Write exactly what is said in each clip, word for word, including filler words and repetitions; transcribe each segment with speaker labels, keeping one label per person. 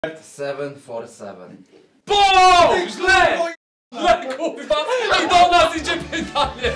Speaker 1: siedem cztery siedem.
Speaker 2: BOOM! Źle! Źle, kurwa! I do nas idzie pytanie!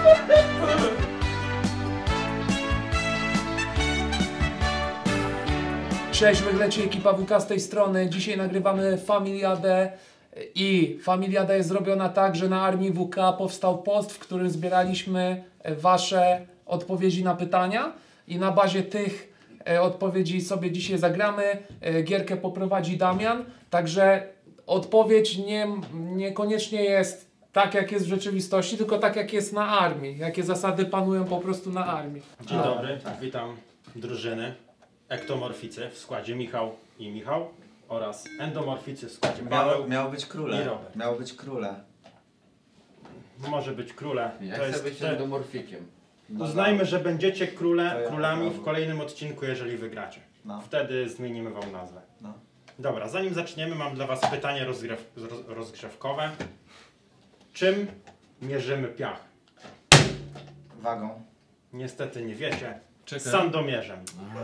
Speaker 2: Cześć, wygleci ekipa W K z tej strony. Dzisiaj nagrywamy Familiadę i Familiada jest zrobiona tak, że na Armii W K powstał post, w którym zbieraliśmy wasze odpowiedzi na pytania i na bazie tych odpowiedzi sobie dzisiaj zagramy. Gierkę poprowadzi Damian, także odpowiedź nie, niekoniecznie jest tak, jak jest w rzeczywistości, tylko tak, jak jest na armii. Jakie zasady panują po prostu na armii.
Speaker 3: Dzień dobry, witam drużyny ektomorficy w składzie Michał i Michał oraz endomorficy w składzie Paweł.
Speaker 4: Miało, miało być króle.
Speaker 3: i Robert.
Speaker 4: Miało być króle.
Speaker 3: Może być króle.
Speaker 1: Ja
Speaker 3: to
Speaker 1: chcę
Speaker 3: jest
Speaker 1: być
Speaker 3: te...
Speaker 1: endomorfikiem.
Speaker 3: Uznajmy, że będziecie króle,
Speaker 4: To ja
Speaker 3: królami
Speaker 4: mam.
Speaker 3: w kolejnym odcinku, jeżeli wygracie.
Speaker 4: No.
Speaker 3: Wtedy zmienimy wam nazwę.
Speaker 4: No.
Speaker 3: Dobra, zanim zaczniemy, mam dla was pytanie rozgrzew... roz... rozgrzewkowe. Czym mierzymy piach?
Speaker 4: Wagą.
Speaker 3: Niestety nie wiecie.
Speaker 2: Czekaj.
Speaker 3: Sandomierzem.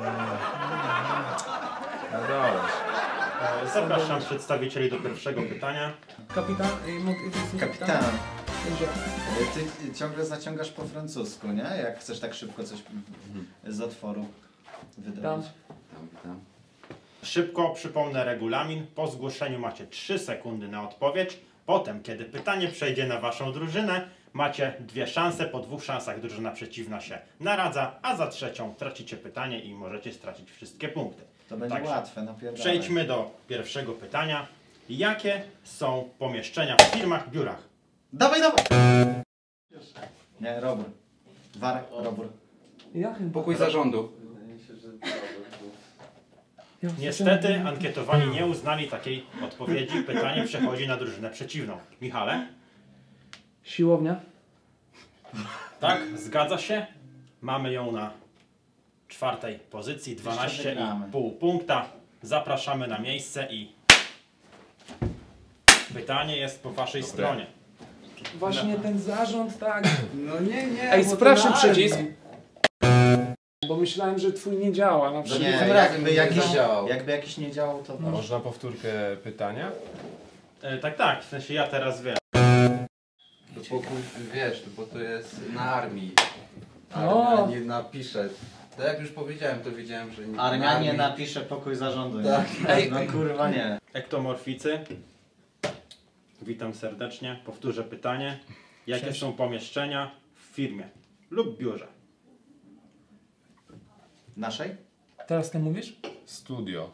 Speaker 1: No dobra.
Speaker 3: E, Zapraszam przedstawicieli do pierwszego pytania.
Speaker 2: Kapitan?
Speaker 4: Kapitan. Ty ciągle zaciągasz po francusku, nie? Jak chcesz tak szybko coś z otworu wydobyć.
Speaker 1: Tam, tam.
Speaker 3: Szybko przypomnę regulamin. Po zgłoszeniu macie trzy sekundy na odpowiedź. Potem, kiedy pytanie przejdzie na waszą drużynę, macie dwie szanse. Po dwóch szansach drużyna przeciwna się naradza, a za trzecią tracicie pytanie i możecie stracić wszystkie punkty.
Speaker 4: To będzie
Speaker 3: Także
Speaker 4: łatwe, napierdalaj.
Speaker 3: Przejdźmy do pierwszego pytania. Jakie są pomieszczenia w firmach, biurach?
Speaker 4: Dawaj, dawaj! Nie, Robur. War, Robur.
Speaker 2: Ja chyba.
Speaker 1: Pokój zarządu.
Speaker 3: Niestety ankietowani nie uznali takiej odpowiedzi. Pytanie przechodzi na drużynę przeciwną. Michale?
Speaker 2: Siłownia?
Speaker 3: Tak, zgadza się. Mamy ją na czwartej pozycji, dwanaście i pół punkta. Zapraszamy na miejsce i pytanie jest po waszej
Speaker 1: Dobre.
Speaker 3: stronie.
Speaker 2: Właśnie ten zarząd, tak.
Speaker 1: No nie, nie.
Speaker 2: Ej,
Speaker 1: bo to
Speaker 2: sprawdź
Speaker 1: na
Speaker 2: przycisk.
Speaker 1: armii.
Speaker 2: Bo myślałem, że twój nie działa na przykład.
Speaker 4: Nie,
Speaker 1: tym razem
Speaker 4: jakby
Speaker 1: nie
Speaker 4: jakiś,
Speaker 1: zadziałał.
Speaker 4: jakby jakiś nie działał, to...
Speaker 5: Można powtórkę pytania?
Speaker 3: E, tak, tak, w sensie ja teraz wiem.
Speaker 1: To pokój, wiesz, bo to jest na armii.
Speaker 2: No.
Speaker 1: Armia nie napisze. Tak jak już powiedziałem, to wiedziałem, że nie.
Speaker 4: Armia
Speaker 1: na
Speaker 4: nie
Speaker 1: armii-
Speaker 4: napisze pokój zarządu, nie?
Speaker 1: Tak.
Speaker 2: Ej,
Speaker 4: No kurwa nie.
Speaker 3: Ektomorficy. Witam serdecznie. Powtórzę pytanie. Jakie
Speaker 2: Cześć.
Speaker 3: są pomieszczenia w firmie lub biurze?
Speaker 4: Naszej?
Speaker 2: Teraz ty mówisz?
Speaker 5: Studio.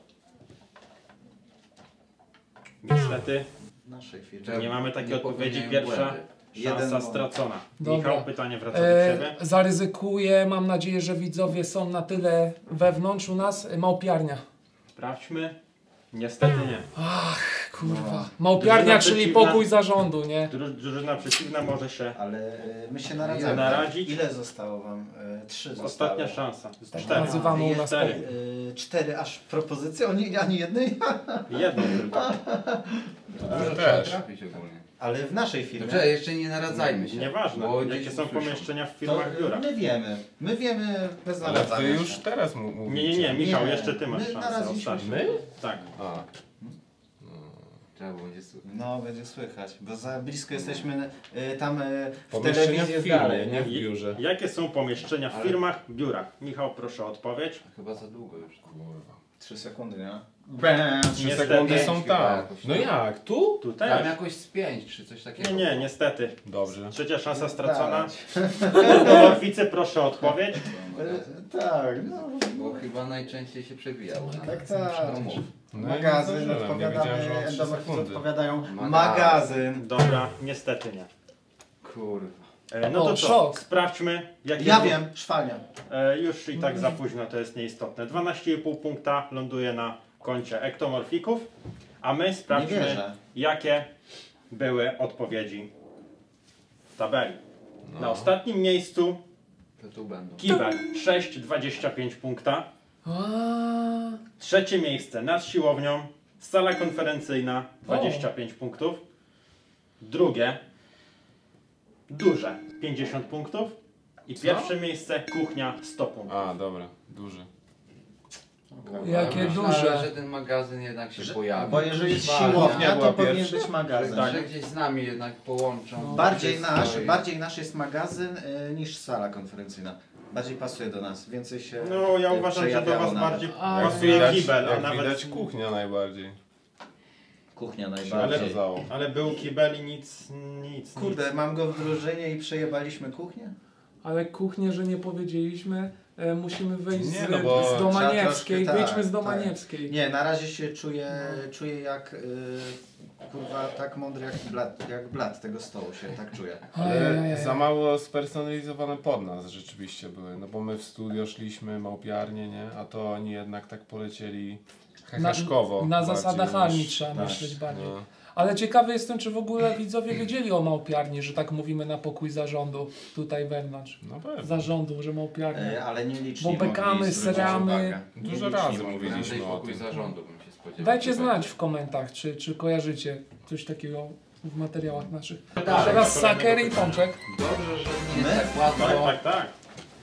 Speaker 3: Niestety
Speaker 4: Naszej firmy.
Speaker 1: Czemu?
Speaker 3: nie mamy takiej
Speaker 1: Nie
Speaker 3: odpowiedzi.
Speaker 1: popełniają
Speaker 3: Pierwsza
Speaker 1: błędy.
Speaker 3: szansa
Speaker 4: Jeden
Speaker 3: stracona.
Speaker 2: Dobra.
Speaker 3: Michał, pytanie wraca do
Speaker 2: E,
Speaker 3: ciebie.
Speaker 2: zaryzykuję, mam nadzieję, że widzowie są na tyle wewnątrz u nas. Małpiarnia.
Speaker 3: Sprawdźmy. Niestety nie.
Speaker 2: Kurwa. Małpiarnia,
Speaker 3: Drużyna
Speaker 2: czyli
Speaker 3: przeciwna.
Speaker 2: pokój zarządu, nie?
Speaker 3: Dru- Drużyna przeciwna może się...
Speaker 4: Ale y, my się naradzamy.
Speaker 3: Naradzić?
Speaker 4: Ile zostało wam? Y, trzy zostały.
Speaker 3: Ostatnia szansa.
Speaker 2: Tak
Speaker 3: Cztery.
Speaker 2: nazywamy u nas
Speaker 3: Cztery.
Speaker 2: pokój.
Speaker 4: Y, cztery aż propozycje, ani, ani jednej?
Speaker 3: Jedno tylko.
Speaker 1: Dużo trzeba
Speaker 5: też.
Speaker 1: trafić ogólnie.
Speaker 4: Ale w naszej firmie.
Speaker 1: Dobrze, jeszcze nie naradzajmy się.
Speaker 3: Nieważne.
Speaker 1: bo
Speaker 3: Jakie
Speaker 1: dzieci
Speaker 3: są
Speaker 1: usłyszą.
Speaker 3: pomieszczenia w
Speaker 4: To
Speaker 3: firmach, biurach?
Speaker 4: my wiemy. My wiemy bez
Speaker 5: Ale
Speaker 4: naradzania
Speaker 5: wy już
Speaker 4: się.
Speaker 5: teraz mu mówicie.
Speaker 3: Nie, nie, nie. Michał,
Speaker 4: Nie.
Speaker 3: jeszcze ty masz
Speaker 4: My
Speaker 3: szansę.
Speaker 4: naraziliśmy
Speaker 3: Ostatnią.
Speaker 5: My?
Speaker 3: Tak.
Speaker 5: A,
Speaker 1: Trzeba będzie słuchać.
Speaker 4: No, będzie słychać, bo za blisko jesteśmy y, tam y, w
Speaker 5: pomieszczenia
Speaker 4: telewizji
Speaker 5: w
Speaker 4: jest
Speaker 5: firmie,
Speaker 4: dalej,
Speaker 5: nie
Speaker 4: nie?
Speaker 5: w biurze.
Speaker 3: Jakie są pomieszczenia w
Speaker 1: Ale-
Speaker 3: firmach, biurach? Michał, proszę o odpowiedź.
Speaker 1: Chyba za długo już.
Speaker 5: Kurwa.
Speaker 4: Trzy sekundy, nie?
Speaker 5: Trzy
Speaker 3: Niestety.
Speaker 5: sekundy są
Speaker 1: Chyba
Speaker 5: tam.
Speaker 1: jakoś,
Speaker 5: No
Speaker 1: no.
Speaker 5: jak? Tu?
Speaker 3: Tutaj?
Speaker 1: Tam jakoś z pięć czy coś takiego.
Speaker 3: Nie, nie, niestety.
Speaker 5: Dobrze.
Speaker 3: Trzecia szansa stracona.
Speaker 4: Tak,
Speaker 3: Orficy, proszę o odpowiedź.
Speaker 4: Y, tak, no.
Speaker 1: Bo chyba najczęściej się przewijało.
Speaker 4: Tak, tak.
Speaker 1: No mów.
Speaker 5: No
Speaker 4: Magazyn,
Speaker 5: i nie zdążyłem, nie wiedziałem, że mam trzy
Speaker 4: endomorficy
Speaker 5: sekundy.
Speaker 4: odpowiadają
Speaker 1: Magazyn.
Speaker 4: magazyn.
Speaker 3: Dobra, niestety nie.
Speaker 1: Kurwa.
Speaker 3: E, no
Speaker 2: O,
Speaker 3: to co?
Speaker 2: szok.
Speaker 3: Sprawdźmy. Jakie
Speaker 4: Ja
Speaker 3: są-
Speaker 4: wiem, szwalnia.
Speaker 3: E, już i tak za późno, to jest nieistotne. dwanaście i pół punkta ląduje na koncie ektomorfików. A my
Speaker 4: Nie
Speaker 3: sprawdźmy,
Speaker 4: wierzę.
Speaker 3: jakie były odpowiedzi w tabeli.
Speaker 5: No.
Speaker 3: Na ostatnim miejscu
Speaker 1: To tu będą.
Speaker 3: Kibel sześć przecinek dwadzieścia pięć punkta.
Speaker 2: A,
Speaker 3: Trzecie miejsce nad siłownią, sala konferencyjna dwadzieścia pięć punktów. Drugie duże pięćdziesiąt punktów. I
Speaker 2: Co?
Speaker 3: pierwsze miejsce kuchnia sto punktów.
Speaker 5: A, dobra. Duży.
Speaker 2: Jakie
Speaker 1: Ale
Speaker 2: duże.
Speaker 1: myślałem, że ten magazyn jednak się
Speaker 4: Że-
Speaker 1: pojawi.
Speaker 4: Bo jeżeli jest
Speaker 1: Ważne.
Speaker 4: siłownia, to
Speaker 5: była
Speaker 4: powinien
Speaker 5: pierwsza.
Speaker 4: być magazyn.
Speaker 1: Tak, że gdzieś z nami jednak połączą.
Speaker 2: No.
Speaker 4: Bardziej
Speaker 1: Wszystko
Speaker 4: nasz,
Speaker 1: i-
Speaker 4: bardziej nasz jest magazyn y, niż sala konferencyjna. Bardziej pasuje do nas, więcej się
Speaker 3: No ja
Speaker 4: y,
Speaker 3: uważam, że do
Speaker 4: przejawiało
Speaker 3: was
Speaker 4: nawet.
Speaker 3: bardziej
Speaker 2: A,
Speaker 5: Jak
Speaker 3: pasuje
Speaker 5: widać,
Speaker 3: kibel, a
Speaker 5: jak
Speaker 3: nawet...
Speaker 5: widać kuchnia najbardziej.
Speaker 4: Kuchnia
Speaker 3: Ale-
Speaker 4: najbardziej.
Speaker 5: Okazało.
Speaker 3: Ale był kibel i nic, nic,
Speaker 4: Kurde,
Speaker 3: nic.
Speaker 4: mam go w drużynie i przejebaliśmy kuchnię?
Speaker 2: Ale kuchnię, że nie powiedzieliśmy, e, musimy wyjść
Speaker 5: Nie,
Speaker 2: z,
Speaker 5: no bo
Speaker 2: z Domaniewskiej.
Speaker 4: trzeba troszkę-
Speaker 2: Wyjdźmy z
Speaker 4: tak,
Speaker 2: Domaniewskiej.
Speaker 4: Nie, na razie się czuję, czuję jak y, kurwa tak mądry jak blat, jak blat tego stołu się tak czuję.
Speaker 5: Ale za mało spersonalizowane pod nas rzeczywiście były, no bo my w studio szliśmy, małpiarnie, nie? A to oni jednak tak polecieli heheszkowo.
Speaker 2: Na
Speaker 5: bardziej
Speaker 2: zasadach
Speaker 5: niż-
Speaker 2: armii trzeba
Speaker 5: tak,
Speaker 2: myśleć bardziej.
Speaker 5: no.
Speaker 2: Ale ciekawy jestem, czy w ogóle widzowie wiedzieli o małpiarni, że tak mówimy na pokój zarządu tutaj wewnątrz.
Speaker 5: No pewnie.
Speaker 2: Zarządu, że
Speaker 4: Y,
Speaker 2: małpiarnia.
Speaker 4: ale nie licznie
Speaker 2: Bo bekamy,
Speaker 4: mogli zwrócić
Speaker 2: seramy.
Speaker 4: uwagę.
Speaker 5: Dużo
Speaker 4: Nielicznie
Speaker 5: razy
Speaker 4: mogli.
Speaker 5: mówiliśmy.
Speaker 1: Prędzej
Speaker 5: o
Speaker 1: pokój
Speaker 5: tym.
Speaker 1: zarządu bym się spodziewał.
Speaker 2: Dajcie
Speaker 1: że
Speaker 2: znać
Speaker 1: będzie.
Speaker 2: w komentarzach, czy, czy kojarzycie coś takiego w materiałach naszych. A
Speaker 3: Tak,
Speaker 2: teraz
Speaker 3: to
Speaker 2: Saker i
Speaker 3: kolejnego
Speaker 2: Pączek.
Speaker 1: Dobrze, że nie
Speaker 4: My?
Speaker 1: jest tak łatwo.
Speaker 3: Tak, tak, tak.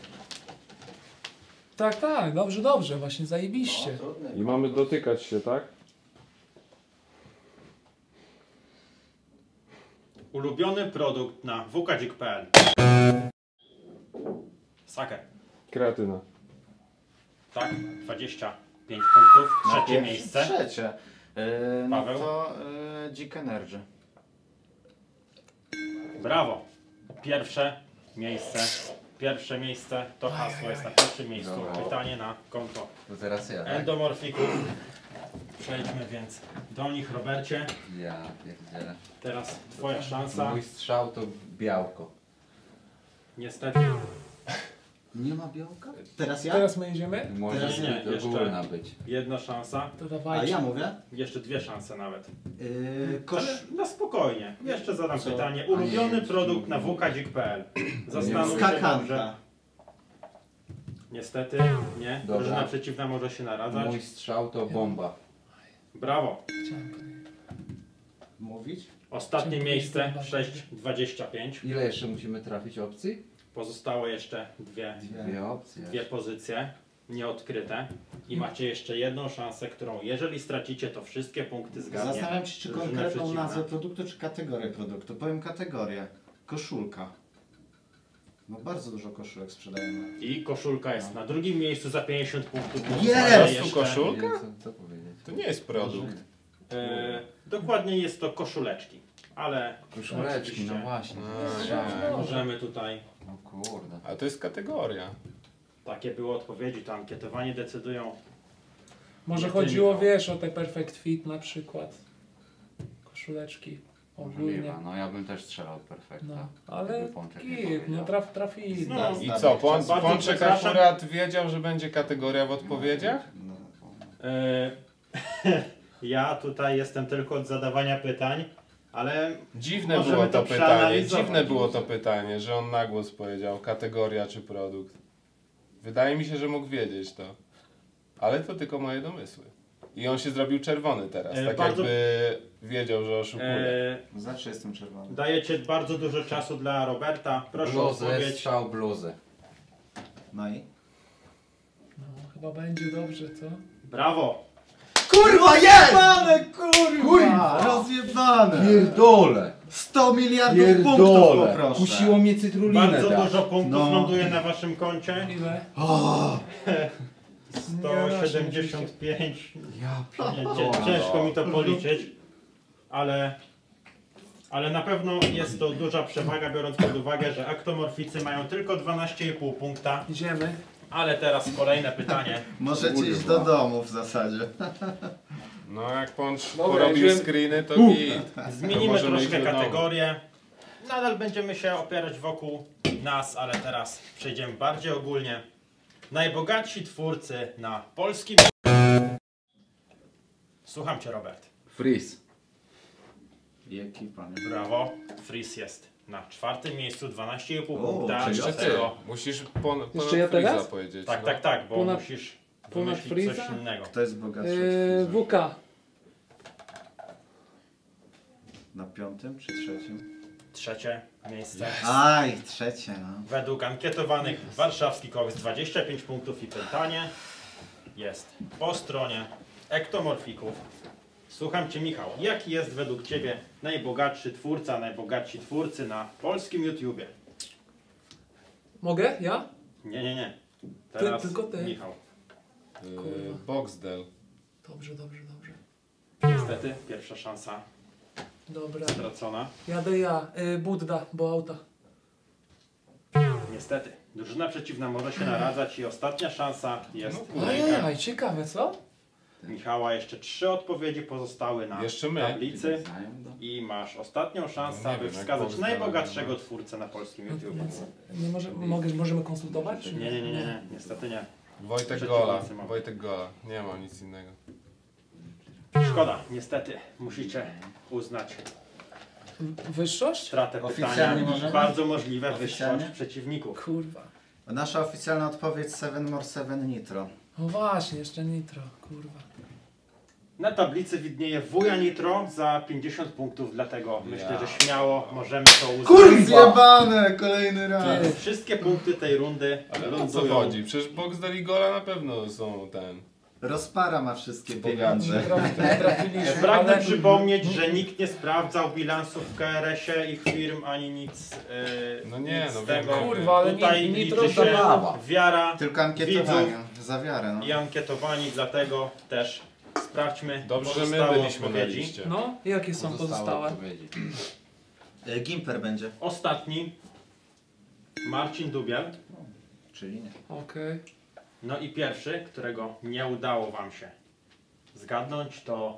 Speaker 2: Tak, tak, dobrze, dobrze, właśnie zajebiście.
Speaker 5: I mamy dotykać się, tak?
Speaker 3: Ulubiony produkt na w k dzik kropka p l. Saker.
Speaker 5: Kreatyna.
Speaker 3: Tak, dwadzieścia pięć punktów.
Speaker 4: Na
Speaker 3: Trzecie
Speaker 4: pierwsze-
Speaker 3: miejsce.
Speaker 4: Trzecie. Y, no
Speaker 3: Paweł?
Speaker 4: to y, Dzik Energy.
Speaker 3: Brawo. Pierwsze miejsce. Pierwsze miejsce to hasło jest na pierwszym miejscu.
Speaker 1: Dobra.
Speaker 3: Pytanie na konto
Speaker 1: To teraz ja, tak?
Speaker 3: endomorfików. Przejdźmy więc do nich, Robercie.
Speaker 1: Ja pierdzielę.
Speaker 3: Teraz twoja szansa.
Speaker 1: Mój strzał to białko.
Speaker 3: Niestety.
Speaker 1: Nie ma białka?
Speaker 4: Teraz ja?
Speaker 2: Teraz my jedziemy?
Speaker 1: Może
Speaker 3: Teraz nie,
Speaker 1: do
Speaker 3: jeszcze.
Speaker 1: góry nabyć.
Speaker 3: Jedna szansa.
Speaker 2: To
Speaker 4: A
Speaker 2: dawajcie.
Speaker 4: ja mówię?
Speaker 3: Jeszcze dwie szanse nawet.
Speaker 4: Yy, kosz...
Speaker 3: Ale na spokojnie. Jeszcze zadam
Speaker 4: Co?
Speaker 3: pytanie.
Speaker 4: A nie,
Speaker 3: Ulubiony
Speaker 4: nie,
Speaker 3: produkt
Speaker 4: nie.
Speaker 3: na w k dzik kropka p l. Zastanów się dobrze.
Speaker 4: Skakanka.
Speaker 3: Niestety nie.
Speaker 1: Dobra.
Speaker 3: Drużyna przeciwna może się naradzać.
Speaker 1: Mój strzał to bomba.
Speaker 3: Brawo.
Speaker 2: Chciałem powiedzieć.
Speaker 4: Mówić?
Speaker 3: Ostatnie
Speaker 2: Chciałem
Speaker 3: miejsce
Speaker 2: powiedzieć,
Speaker 3: sześć dwadzieścia pięć.
Speaker 1: Ile jeszcze musimy trafić opcji?
Speaker 3: Pozostało jeszcze dwie,
Speaker 1: Dwie opcje.
Speaker 3: dwie pozycje nieodkryte. I macie jeszcze jedną szansę, którą jeżeli stracicie, to wszystkie punkty zgadnie.
Speaker 4: Zastanawiam się, czy
Speaker 3: drużyna
Speaker 4: konkretną
Speaker 3: przeciwna.
Speaker 4: nazwę produktu, czy kategorię produktu. Powiem kategorię. Koszulka. No bardzo dużo koszulek sprzedajemy.
Speaker 3: I koszulka jest na drugim miejscu za pięćdziesiąt punktów.
Speaker 4: Jest!
Speaker 3: Pozostaje
Speaker 5: Tu
Speaker 3: jeszcze-
Speaker 5: koszulka?
Speaker 1: Nie wiem, co, co powiedzieć.
Speaker 5: To nie jest produkt.
Speaker 3: E, dokładnie jest to koszuleczki. Ale
Speaker 1: Koszuleczki,
Speaker 3: oczywiście
Speaker 1: no właśnie.
Speaker 5: A,
Speaker 1: Strzał.
Speaker 5: nie.
Speaker 3: możemy tutaj...
Speaker 1: O kurde.
Speaker 5: A to jest kategoria.
Speaker 3: Takie były odpowiedzi, to ankietowanie decydują.
Speaker 2: Może
Speaker 3: Nie
Speaker 2: chodziło,
Speaker 3: tylko.
Speaker 2: wiesz, o te Perfect Fit na przykład. Koszuleczki. Ogólnie.
Speaker 1: Możliwe. No ja bym też strzelał perfekta.
Speaker 2: No, ale
Speaker 1: Jakby Pączek nie
Speaker 2: git, no
Speaker 1: powiedział.
Speaker 2: traf, trafili.
Speaker 3: No.
Speaker 2: tak.
Speaker 5: I co, Pącz,
Speaker 3: Bardzo
Speaker 5: Pączek
Speaker 3: przepraszam.
Speaker 5: akurat wiedział, że będzie kategoria w odpowiedziach?
Speaker 4: No.
Speaker 3: E, ja tutaj jestem tylko od zadawania pytań, ale
Speaker 5: Dziwne
Speaker 3: Możemy
Speaker 5: było
Speaker 3: to
Speaker 5: to pytanie,
Speaker 3: przeanalizować.
Speaker 5: dziwne było to pytanie, że on na głos powiedział kategoria czy produkt. Wydaje mi się, że mógł wiedzieć to. Ale to tylko moje domysły. I on się zrobił czerwony teraz,
Speaker 3: E,
Speaker 5: tak
Speaker 3: bardzo-
Speaker 5: jakby wiedział, że oszukuje.
Speaker 3: e,
Speaker 4: Zawsze jestem czerwony.
Speaker 3: dajecie bardzo dużo czasu dla Roberta. Proszę o
Speaker 1: Bluzę,
Speaker 3: odpowiedź.
Speaker 1: strzał bluzę.
Speaker 4: No i?
Speaker 2: No, chyba będzie dobrze, co?
Speaker 3: Brawo!
Speaker 4: Kurwa, jebane, kurwa! Rozjebane!
Speaker 1: Pierdole!
Speaker 4: sto miliardów punktów poproszę.
Speaker 1: Kusiło mnie cytrulinę
Speaker 3: Bardzo
Speaker 1: dać.
Speaker 3: dużo punktów
Speaker 4: No.
Speaker 3: ląduje na waszym koncie.
Speaker 2: Ile?
Speaker 3: sto siedemdziesiąt pięć.
Speaker 1: Ja
Speaker 3: Nie, cie- ciężko mi to policzyć, ale, ale na pewno jest to duża przewaga, biorąc pod uwagę, że aktomorficy mają tylko dwanaście i pół punkta.
Speaker 2: Idziemy.
Speaker 3: Ale teraz kolejne pytanie.
Speaker 4: Możecie iść do domu w zasadzie.
Speaker 5: No jak Pącz
Speaker 2: Dobra,
Speaker 5: porobił
Speaker 2: idziemy.
Speaker 5: screeny, to git.
Speaker 3: Zmienimy
Speaker 5: możemy
Speaker 3: troszkę
Speaker 5: iść do domu.
Speaker 3: kategorię. Nadal będziemy się opierać wokół nas, ale teraz przejdziemy bardziej ogólnie. Najbogatsi twórcy na polskim... Słucham cię, Robert.
Speaker 1: Freeze.
Speaker 4: Jaki pan?
Speaker 3: Brawo. Freeze jest na czwartym miejscu, dwanaście i pół
Speaker 4: O,
Speaker 3: punkta.
Speaker 4: czyli
Speaker 3: Do
Speaker 5: Jeszcze ty.
Speaker 3: tego-
Speaker 5: Musisz pon, ponad
Speaker 2: Jeszcze ja
Speaker 5: Freeza
Speaker 2: teraz?
Speaker 5: powiedzieć.
Speaker 3: Tak,
Speaker 5: no.
Speaker 3: tak, tak, bo
Speaker 2: Ponad-
Speaker 3: musisz
Speaker 2: ponad
Speaker 3: wymyślić coś
Speaker 2: Freeza?
Speaker 3: innego.
Speaker 4: Kto jest bogatszy
Speaker 2: Yy,
Speaker 4: od Freeza?
Speaker 2: W K.
Speaker 4: Na piątym czy trzecim?
Speaker 3: Trzecie miejsce.
Speaker 4: Aj, trzecie, no.
Speaker 3: Według ankietowanych warszawski koks dwadzieścia pięć punktów i pytanie. jest po stronie ektomorfików. Słucham Cię, Michał, jaki jest według Ciebie najbogatszy twórca, najbogatsi twórcy na polskim YouTubie?
Speaker 2: Mogę? Ja?
Speaker 3: Nie, nie, nie. Teraz
Speaker 2: tylko ty.
Speaker 3: Michał.
Speaker 5: Yy, Boxdel.
Speaker 2: Dobrze, dobrze, dobrze.
Speaker 3: Niestety, pierwsza szansa
Speaker 2: Dobra.
Speaker 3: stracona.
Speaker 2: Jadę ja. Y, Budda, bo auta.
Speaker 3: Niestety, drużyna przeciwna może się naradzać i ostatnia szansa jest
Speaker 5: No,
Speaker 3: u
Speaker 2: Ajajaj, ciekawe, co?
Speaker 3: Michała. Jeszcze trzy odpowiedzi pozostały na
Speaker 5: Jeszcze my.
Speaker 3: tablicy i masz ostatnią szansę,
Speaker 5: No nie
Speaker 3: aby
Speaker 5: wiem, jak
Speaker 3: wskazać
Speaker 5: Boxdela
Speaker 3: najbogatszego
Speaker 5: nie ma.
Speaker 3: twórcę na polskim
Speaker 2: No,
Speaker 3: YouTube.
Speaker 2: więc nie może, mogę, możemy konsultować? Czy
Speaker 3: Nie, nie, nie, nie, nie, niestety nie.
Speaker 5: Wojtek
Speaker 3: Przeciwnicy
Speaker 5: Gola.
Speaker 3: mam.
Speaker 5: Wojtek Gola. Nie mam nic innego.
Speaker 3: Szkoda, niestety musicie uznać
Speaker 2: Wyższość?
Speaker 3: stratę
Speaker 4: Oficjalnie
Speaker 3: pytania i
Speaker 4: możemy?
Speaker 3: bardzo możliwe
Speaker 4: Oficjalnie?
Speaker 3: wyższość przeciwników.
Speaker 2: Kurwa.
Speaker 4: Nasza oficjalna odpowiedź seven more seven Nitro.
Speaker 2: No właśnie, jeszcze nitro, kurwa.
Speaker 3: Na tablicy widnieje wuja Nitro za pięćdziesiąt punktów, dlatego myślę,
Speaker 5: Ja.
Speaker 3: że śmiało możemy to uznać.
Speaker 4: Kurwa! Zjebane! Kolejny raz!
Speaker 2: Ty.
Speaker 3: Wszystkie punkty tej rundy
Speaker 5: Ale o co
Speaker 3: lądują.
Speaker 5: chodzi? Przecież Boxdel i Gola na pewno są ten.
Speaker 4: Rozpara ma wszystkie
Speaker 2: Nie,
Speaker 4: pieniądze.
Speaker 2: trafi, nie trafiliśmy,
Speaker 3: Pragnę
Speaker 2: ale...
Speaker 3: przypomnieć, że nikt nie sprawdzał bilansów w K R S-ie, ich firm, ani nic, yy,
Speaker 5: No nie,
Speaker 3: nic
Speaker 5: no
Speaker 3: z
Speaker 5: wiem,
Speaker 3: tego.
Speaker 5: wiem.
Speaker 2: Kurwa, ale
Speaker 3: Tutaj
Speaker 2: ni-
Speaker 3: liczy
Speaker 2: nitro
Speaker 3: się
Speaker 2: zabawa.
Speaker 3: wiara
Speaker 4: Tylko ankietowanie. Za wiarę, no.
Speaker 3: i ankietowani, dlatego też sprawdźmy
Speaker 5: Dobrze, że my
Speaker 3: pozostałe
Speaker 5: byliśmy na
Speaker 3: odpowiedzi.
Speaker 5: liście.
Speaker 2: No, jakie są pozostałe?
Speaker 1: odpowiedzi.
Speaker 4: E, Gimper będzie.
Speaker 3: Ostatni, Marcin Dubiel.
Speaker 4: Czyli nie.
Speaker 2: Okej.
Speaker 3: No i pierwszy, którego nie udało Wam się zgadnąć, to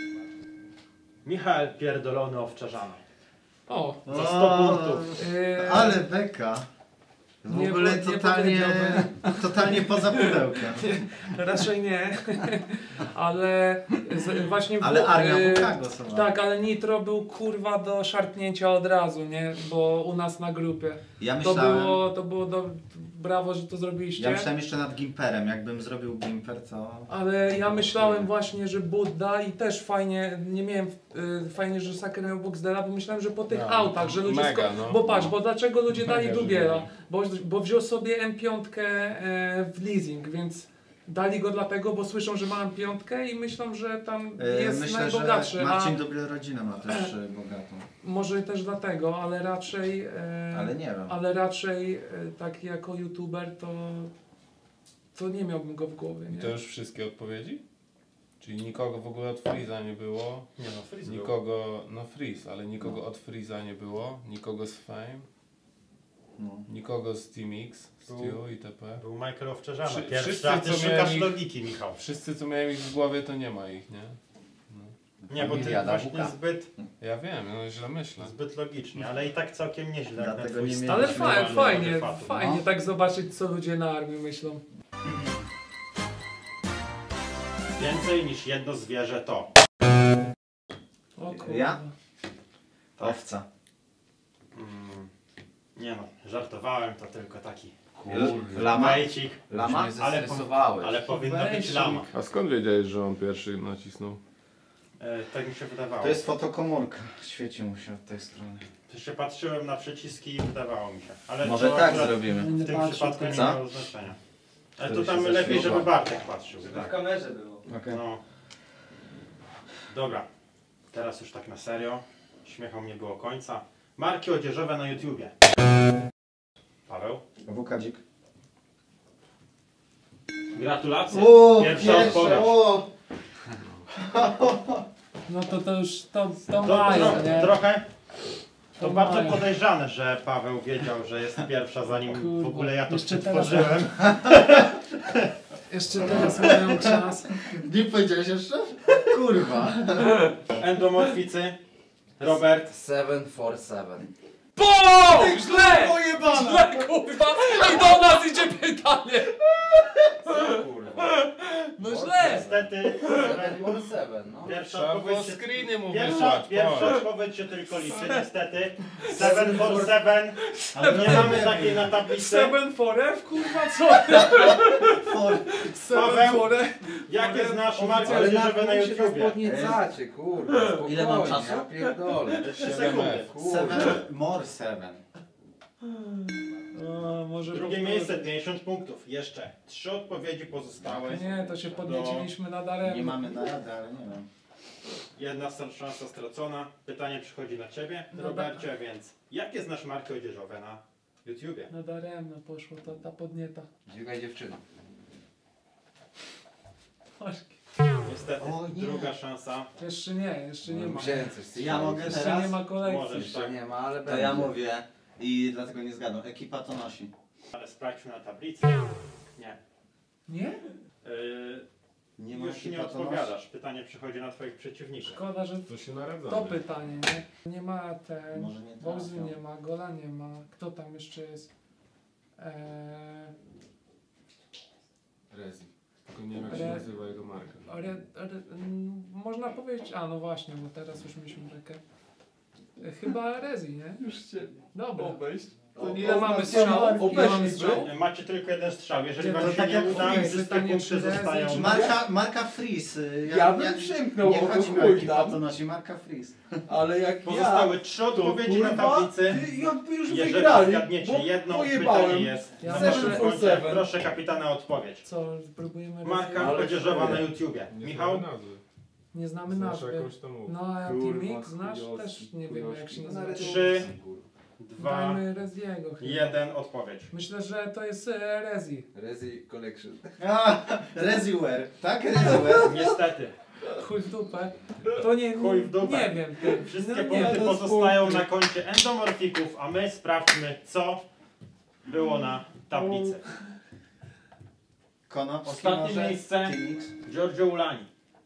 Speaker 3: Michał Pierdolony Owczarzany.
Speaker 2: O,
Speaker 3: Za sto punktów.
Speaker 2: yy,
Speaker 4: Ale beka. W
Speaker 2: Nie
Speaker 4: ogóle
Speaker 2: po- nie
Speaker 4: totalnie,
Speaker 2: powiedziałbym.
Speaker 4: totalnie poza pudełkiem.
Speaker 2: raczej nie, ale z, właśnie...
Speaker 4: Ale
Speaker 2: w-
Speaker 4: armia
Speaker 2: yy,
Speaker 4: W K głosowała.
Speaker 2: Tak, ale Nitro był kurwa do szarpnięcia od razu, nie? Bo u nas na grupie.
Speaker 4: Ja
Speaker 2: To
Speaker 4: myślałem,
Speaker 2: było, to było do... Brawo, że to zrobiliście.
Speaker 4: ja myślałem jeszcze nad Gimperem. Jakbym zrobił Gimper, to...
Speaker 2: Ale ja myślałem właśnie, że Budda i też fajnie, nie miałem y, fajnie, że Saker miał Boxdela, bo myślałem, że po tych
Speaker 5: No,
Speaker 2: autach, że ludzie...
Speaker 5: mega,
Speaker 2: sko-
Speaker 5: no.
Speaker 2: Bo patrz, bo dlaczego ludzie
Speaker 5: Mega,
Speaker 2: dali
Speaker 5: że
Speaker 2: Dubiela?
Speaker 5: mieli.
Speaker 2: Bo, bo wziął sobie M pięć e, w leasing, więc dali go dlatego, bo słyszą, że ma M pięć i myślą, że tam
Speaker 4: E,
Speaker 2: jest
Speaker 4: Myślę,
Speaker 2: najbogatszy.
Speaker 4: że Marcin
Speaker 2: A
Speaker 4: Dubiel rodzinę ma też e, bogatą.
Speaker 2: może też dlatego, ale raczej... E,
Speaker 4: Ale nie wiem.
Speaker 2: ale raczej e, tak jako youtuber to... To nie miałbym go w głowie,
Speaker 5: I
Speaker 2: nie?
Speaker 5: to już wszystkie odpowiedzi? Czyli nikogo w ogóle od Freeza nie było?
Speaker 3: Nie no, Freeze był.
Speaker 5: Nikogo, no Freeze, ale nikogo od Freeza nie było? Nikogo z Fame?
Speaker 4: No.
Speaker 5: Nikogo z Team X,
Speaker 3: Był-
Speaker 5: Stu itp.
Speaker 3: Był Michael Owczarzany.
Speaker 5: Wszy-
Speaker 3: Pierwszy
Speaker 5: wszyscy,
Speaker 3: raz, ty
Speaker 5: co
Speaker 3: szukasz
Speaker 5: mieli-
Speaker 3: logiki, Michał.
Speaker 5: Wszyscy co miałem ich w głowie to nie ma ich, nie?
Speaker 3: Nie, bo ty
Speaker 1: Familia
Speaker 3: właśnie
Speaker 1: Dabuka.
Speaker 3: zbyt,
Speaker 5: Ja wiem, no źle myślę.
Speaker 3: zbyt logicznie, ale i tak całkiem nieźle. jak na
Speaker 4: Dlatego
Speaker 3: twój
Speaker 4: nie
Speaker 3: styl
Speaker 2: Ale
Speaker 4: mieliśmy
Speaker 2: fajnie,
Speaker 3: normalny
Speaker 2: fajnie,
Speaker 3: adekwatu.
Speaker 2: fajnie
Speaker 4: No.
Speaker 2: tak zobaczyć, co ludzie na armii myślą.
Speaker 3: Więcej niż jedno zwierzę to.
Speaker 2: O kurwa.
Speaker 4: Ja? Owca.
Speaker 3: Mm, nie no, żartowałem, to tylko taki
Speaker 1: Kurwa.
Speaker 4: Lama?
Speaker 3: bejcik,
Speaker 4: Lama?
Speaker 1: Już mnie
Speaker 3: Ale-
Speaker 1: zestresowałeś.
Speaker 3: ale powinna być
Speaker 2: Bejcik.
Speaker 3: lama.
Speaker 5: A skąd wiedziałeś, że on pierwszy nacisnął?
Speaker 3: E, tak mi się wydawało.
Speaker 4: To jest fotokomórka. Świeci mu się od tej strony.
Speaker 3: Też się patrzyłem na przyciski i wydawało mi się. Ale
Speaker 4: Może
Speaker 3: to
Speaker 4: tak
Speaker 3: akurat
Speaker 4: zrobimy.
Speaker 3: w tym
Speaker 2: Patrzę,
Speaker 3: przypadku nie
Speaker 4: co?
Speaker 3: ma znaczenia. Ale
Speaker 4: Wtedy
Speaker 3: to tam
Speaker 4: się
Speaker 3: lepiej,
Speaker 4: zaświeciło.
Speaker 3: żeby Bartek patrzył.
Speaker 6: W
Speaker 3: Tak.
Speaker 6: kamerze było.
Speaker 4: Okej.
Speaker 3: No. Dobra, teraz już tak na serio. Śmiechu nie było końca. Marki odzieżowe na YouTubie. Paweł?
Speaker 4: Wukadzik.
Speaker 3: Gratulacje.
Speaker 4: O,
Speaker 3: Pierwsza
Speaker 4: pierwsza,
Speaker 3: odpowiedź.
Speaker 4: o!
Speaker 2: No to to już, to, to
Speaker 3: To,
Speaker 2: mają,
Speaker 3: tro,
Speaker 2: nie?
Speaker 3: trochę. To
Speaker 2: To
Speaker 3: bardzo
Speaker 2: mają.
Speaker 3: podejrzane, że Paweł wiedział, że jest pierwsza, zanim w
Speaker 2: Kurwa,
Speaker 3: ogóle ja to
Speaker 2: jeszcze teraz-
Speaker 3: przetworzyłem.
Speaker 2: Jeszcze teraz mają czas.
Speaker 4: Nie powiedziałeś jeszcze? Kurwa.
Speaker 3: Endomorficy. Robert.
Speaker 1: seven four seven.
Speaker 2: BOOM! Źle!
Speaker 4: Pojebana!
Speaker 2: Źle, kurwa! I do nas idzie pytanie!
Speaker 3: Kurwa.
Speaker 2: No źle!
Speaker 3: Niestety.
Speaker 1: seven four seven, no.
Speaker 3: Pierwsza
Speaker 5: Trzeba było
Speaker 3: odpowiedź się,
Speaker 5: screeny mu
Speaker 3: pierwsza,
Speaker 5: wysłać,
Speaker 3: pierwsza
Speaker 5: patrz.
Speaker 3: odpowiedź się tylko liczy, niestety. seven four seven. Ale nie mamy takiej na tablicy.
Speaker 2: Seven for F, kurwa, co? Seven
Speaker 3: Paweł,
Speaker 2: for F.
Speaker 3: Jakie znasz marki
Speaker 1: Ale na
Speaker 3: odzieżowe na
Speaker 1: chuj się tak
Speaker 3: YouTubie?
Speaker 1: podniecacie, kurwa.
Speaker 4: Ile mam
Speaker 1: spokojnie,
Speaker 4: czasu?
Speaker 1: Ja pierdolę.
Speaker 3: trzy
Speaker 5: siedem
Speaker 3: sekundy.
Speaker 5: F.
Speaker 1: Kurwa.
Speaker 4: Seven more seven.
Speaker 2: O, może
Speaker 3: Drugie
Speaker 2: powtórzyć.
Speaker 3: miejsce, pięćdziesiąt punktów. Jeszcze trzy odpowiedzi pozostałe.
Speaker 2: Nie, to się podnieciliśmy na daremno.
Speaker 4: Nie mamy na radę, ale nie wiem.
Speaker 3: Jedna szansa stracona. Pytanie przychodzi na ciebie,
Speaker 2: No
Speaker 3: Robercie, więc jakie znasz marki odzieżowe na YouTubie?
Speaker 2: Na daremno poszło to, ta podnieta.
Speaker 1: Dźwigaj dziewczyna.
Speaker 2: Ośki.
Speaker 3: Niestety,
Speaker 4: O nie.
Speaker 3: druga szansa.
Speaker 2: Jeszcze nie, jeszcze nie ma.
Speaker 1: Musiałem coś strzelić.
Speaker 4: Ja mogę
Speaker 2: Jeszcze
Speaker 4: teraz?
Speaker 2: nie ma kolekcji.
Speaker 3: Możesz.
Speaker 1: Jeszcze nie ma, ale
Speaker 4: To
Speaker 1: będzie.
Speaker 4: ja mówię i dlatego nie zgadam. Ekipa to nosi.
Speaker 3: Ale sprawdźmy na tablicy. Nie.
Speaker 2: Nie?
Speaker 3: Yy,
Speaker 4: Nie ma
Speaker 3: już nie
Speaker 4: ekipa to
Speaker 3: odpowiadasz.
Speaker 4: nosi.
Speaker 3: Pytanie przychodzi na twoich przeciwników.
Speaker 2: Szkoda, że
Speaker 5: To się naradzamy.
Speaker 2: to pytanie, nie? Nie ma ten.
Speaker 4: Może nie
Speaker 2: Bozu
Speaker 4: trafią.
Speaker 2: nie ma, Gola nie ma. Kto tam jeszcze jest? Eee,
Speaker 5: Rezi. Tylko nie wiem jak się
Speaker 2: Re-
Speaker 5: nazywa jego marka.
Speaker 2: re, re, mm, można powiedzieć, a no właśnie, bo teraz już mieliśmy rzekę. E, Chyba Rezi, nie?
Speaker 1: Już cię
Speaker 2: Dobra.
Speaker 1: obejść.
Speaker 2: To ile mamy strzałów? Ile mamy strzałów?
Speaker 3: Yy, Macie tylko jeden strzał. Jeżeli
Speaker 2: Nie,
Speaker 3: wam
Speaker 4: to
Speaker 3: się
Speaker 4: tak
Speaker 3: nie
Speaker 4: jak
Speaker 3: uda,
Speaker 4: mówię,
Speaker 3: wszystkie
Speaker 2: pytanie,
Speaker 3: punkty
Speaker 2: czy Rezi,
Speaker 3: zostają.
Speaker 2: czy
Speaker 4: Marka, marka Freeze.
Speaker 1: Ja bym przymknął
Speaker 4: Nie
Speaker 1: oko,
Speaker 4: chodzi mi o
Speaker 1: chuj
Speaker 4: ekipa
Speaker 1: tam.
Speaker 4: to nosi, marka Freeze.
Speaker 1: Ale jak
Speaker 3: Pozostały trzy odpowiedzi na
Speaker 1: kurwa,
Speaker 3: tablicy.
Speaker 1: Ty, jakby już
Speaker 3: Jeżeli
Speaker 1: wygrali,
Speaker 3: zgadniecie
Speaker 1: bo
Speaker 3: jedno,
Speaker 1: pojebałem.
Speaker 3: pytanie jest
Speaker 2: Ja
Speaker 3: na
Speaker 2: seven
Speaker 3: waszym
Speaker 1: for
Speaker 3: koncie.
Speaker 1: seven.
Speaker 3: Proszę kapitana o odpowiedź.
Speaker 2: Co, spróbujemy
Speaker 3: Marka
Speaker 1: Ale
Speaker 3: odzieżowa
Speaker 1: chuj.
Speaker 3: na YouTubie.
Speaker 5: Nie
Speaker 3: Michał?
Speaker 5: znamy nazwy.
Speaker 2: Nie znamy
Speaker 5: Znasz
Speaker 2: nazwy.
Speaker 5: jakąś tam mów.
Speaker 2: No a
Speaker 1: Kurwa,
Speaker 2: Team X znasz?
Speaker 1: chujoski,
Speaker 2: Też nie wiem jak się
Speaker 1: chujoski.
Speaker 2: nazywa.
Speaker 3: Trzy. Dwa,
Speaker 2: Dajmy Reziego chyba.
Speaker 3: jeden, odpowiedź.
Speaker 2: Myślę, że to jest e, Rezi.
Speaker 1: Rezi Collection.
Speaker 4: A, Reziwear, tak? Reziwear.
Speaker 3: Niestety.
Speaker 2: Chuj w dupę. To nie,
Speaker 3: Chuj w dupę.
Speaker 2: nie wiem. Ty.
Speaker 3: Wszystkie
Speaker 2: No nie,
Speaker 3: punkty
Speaker 2: to jest
Speaker 3: pozostają
Speaker 2: punkty.
Speaker 3: na koncie endomorfików, a my sprawdźmy, co było na tablicy.
Speaker 4: Konopski
Speaker 3: Ostatnie
Speaker 4: może?
Speaker 3: miejsce.
Speaker 4: Team X.
Speaker 3: Giorgio Ulani.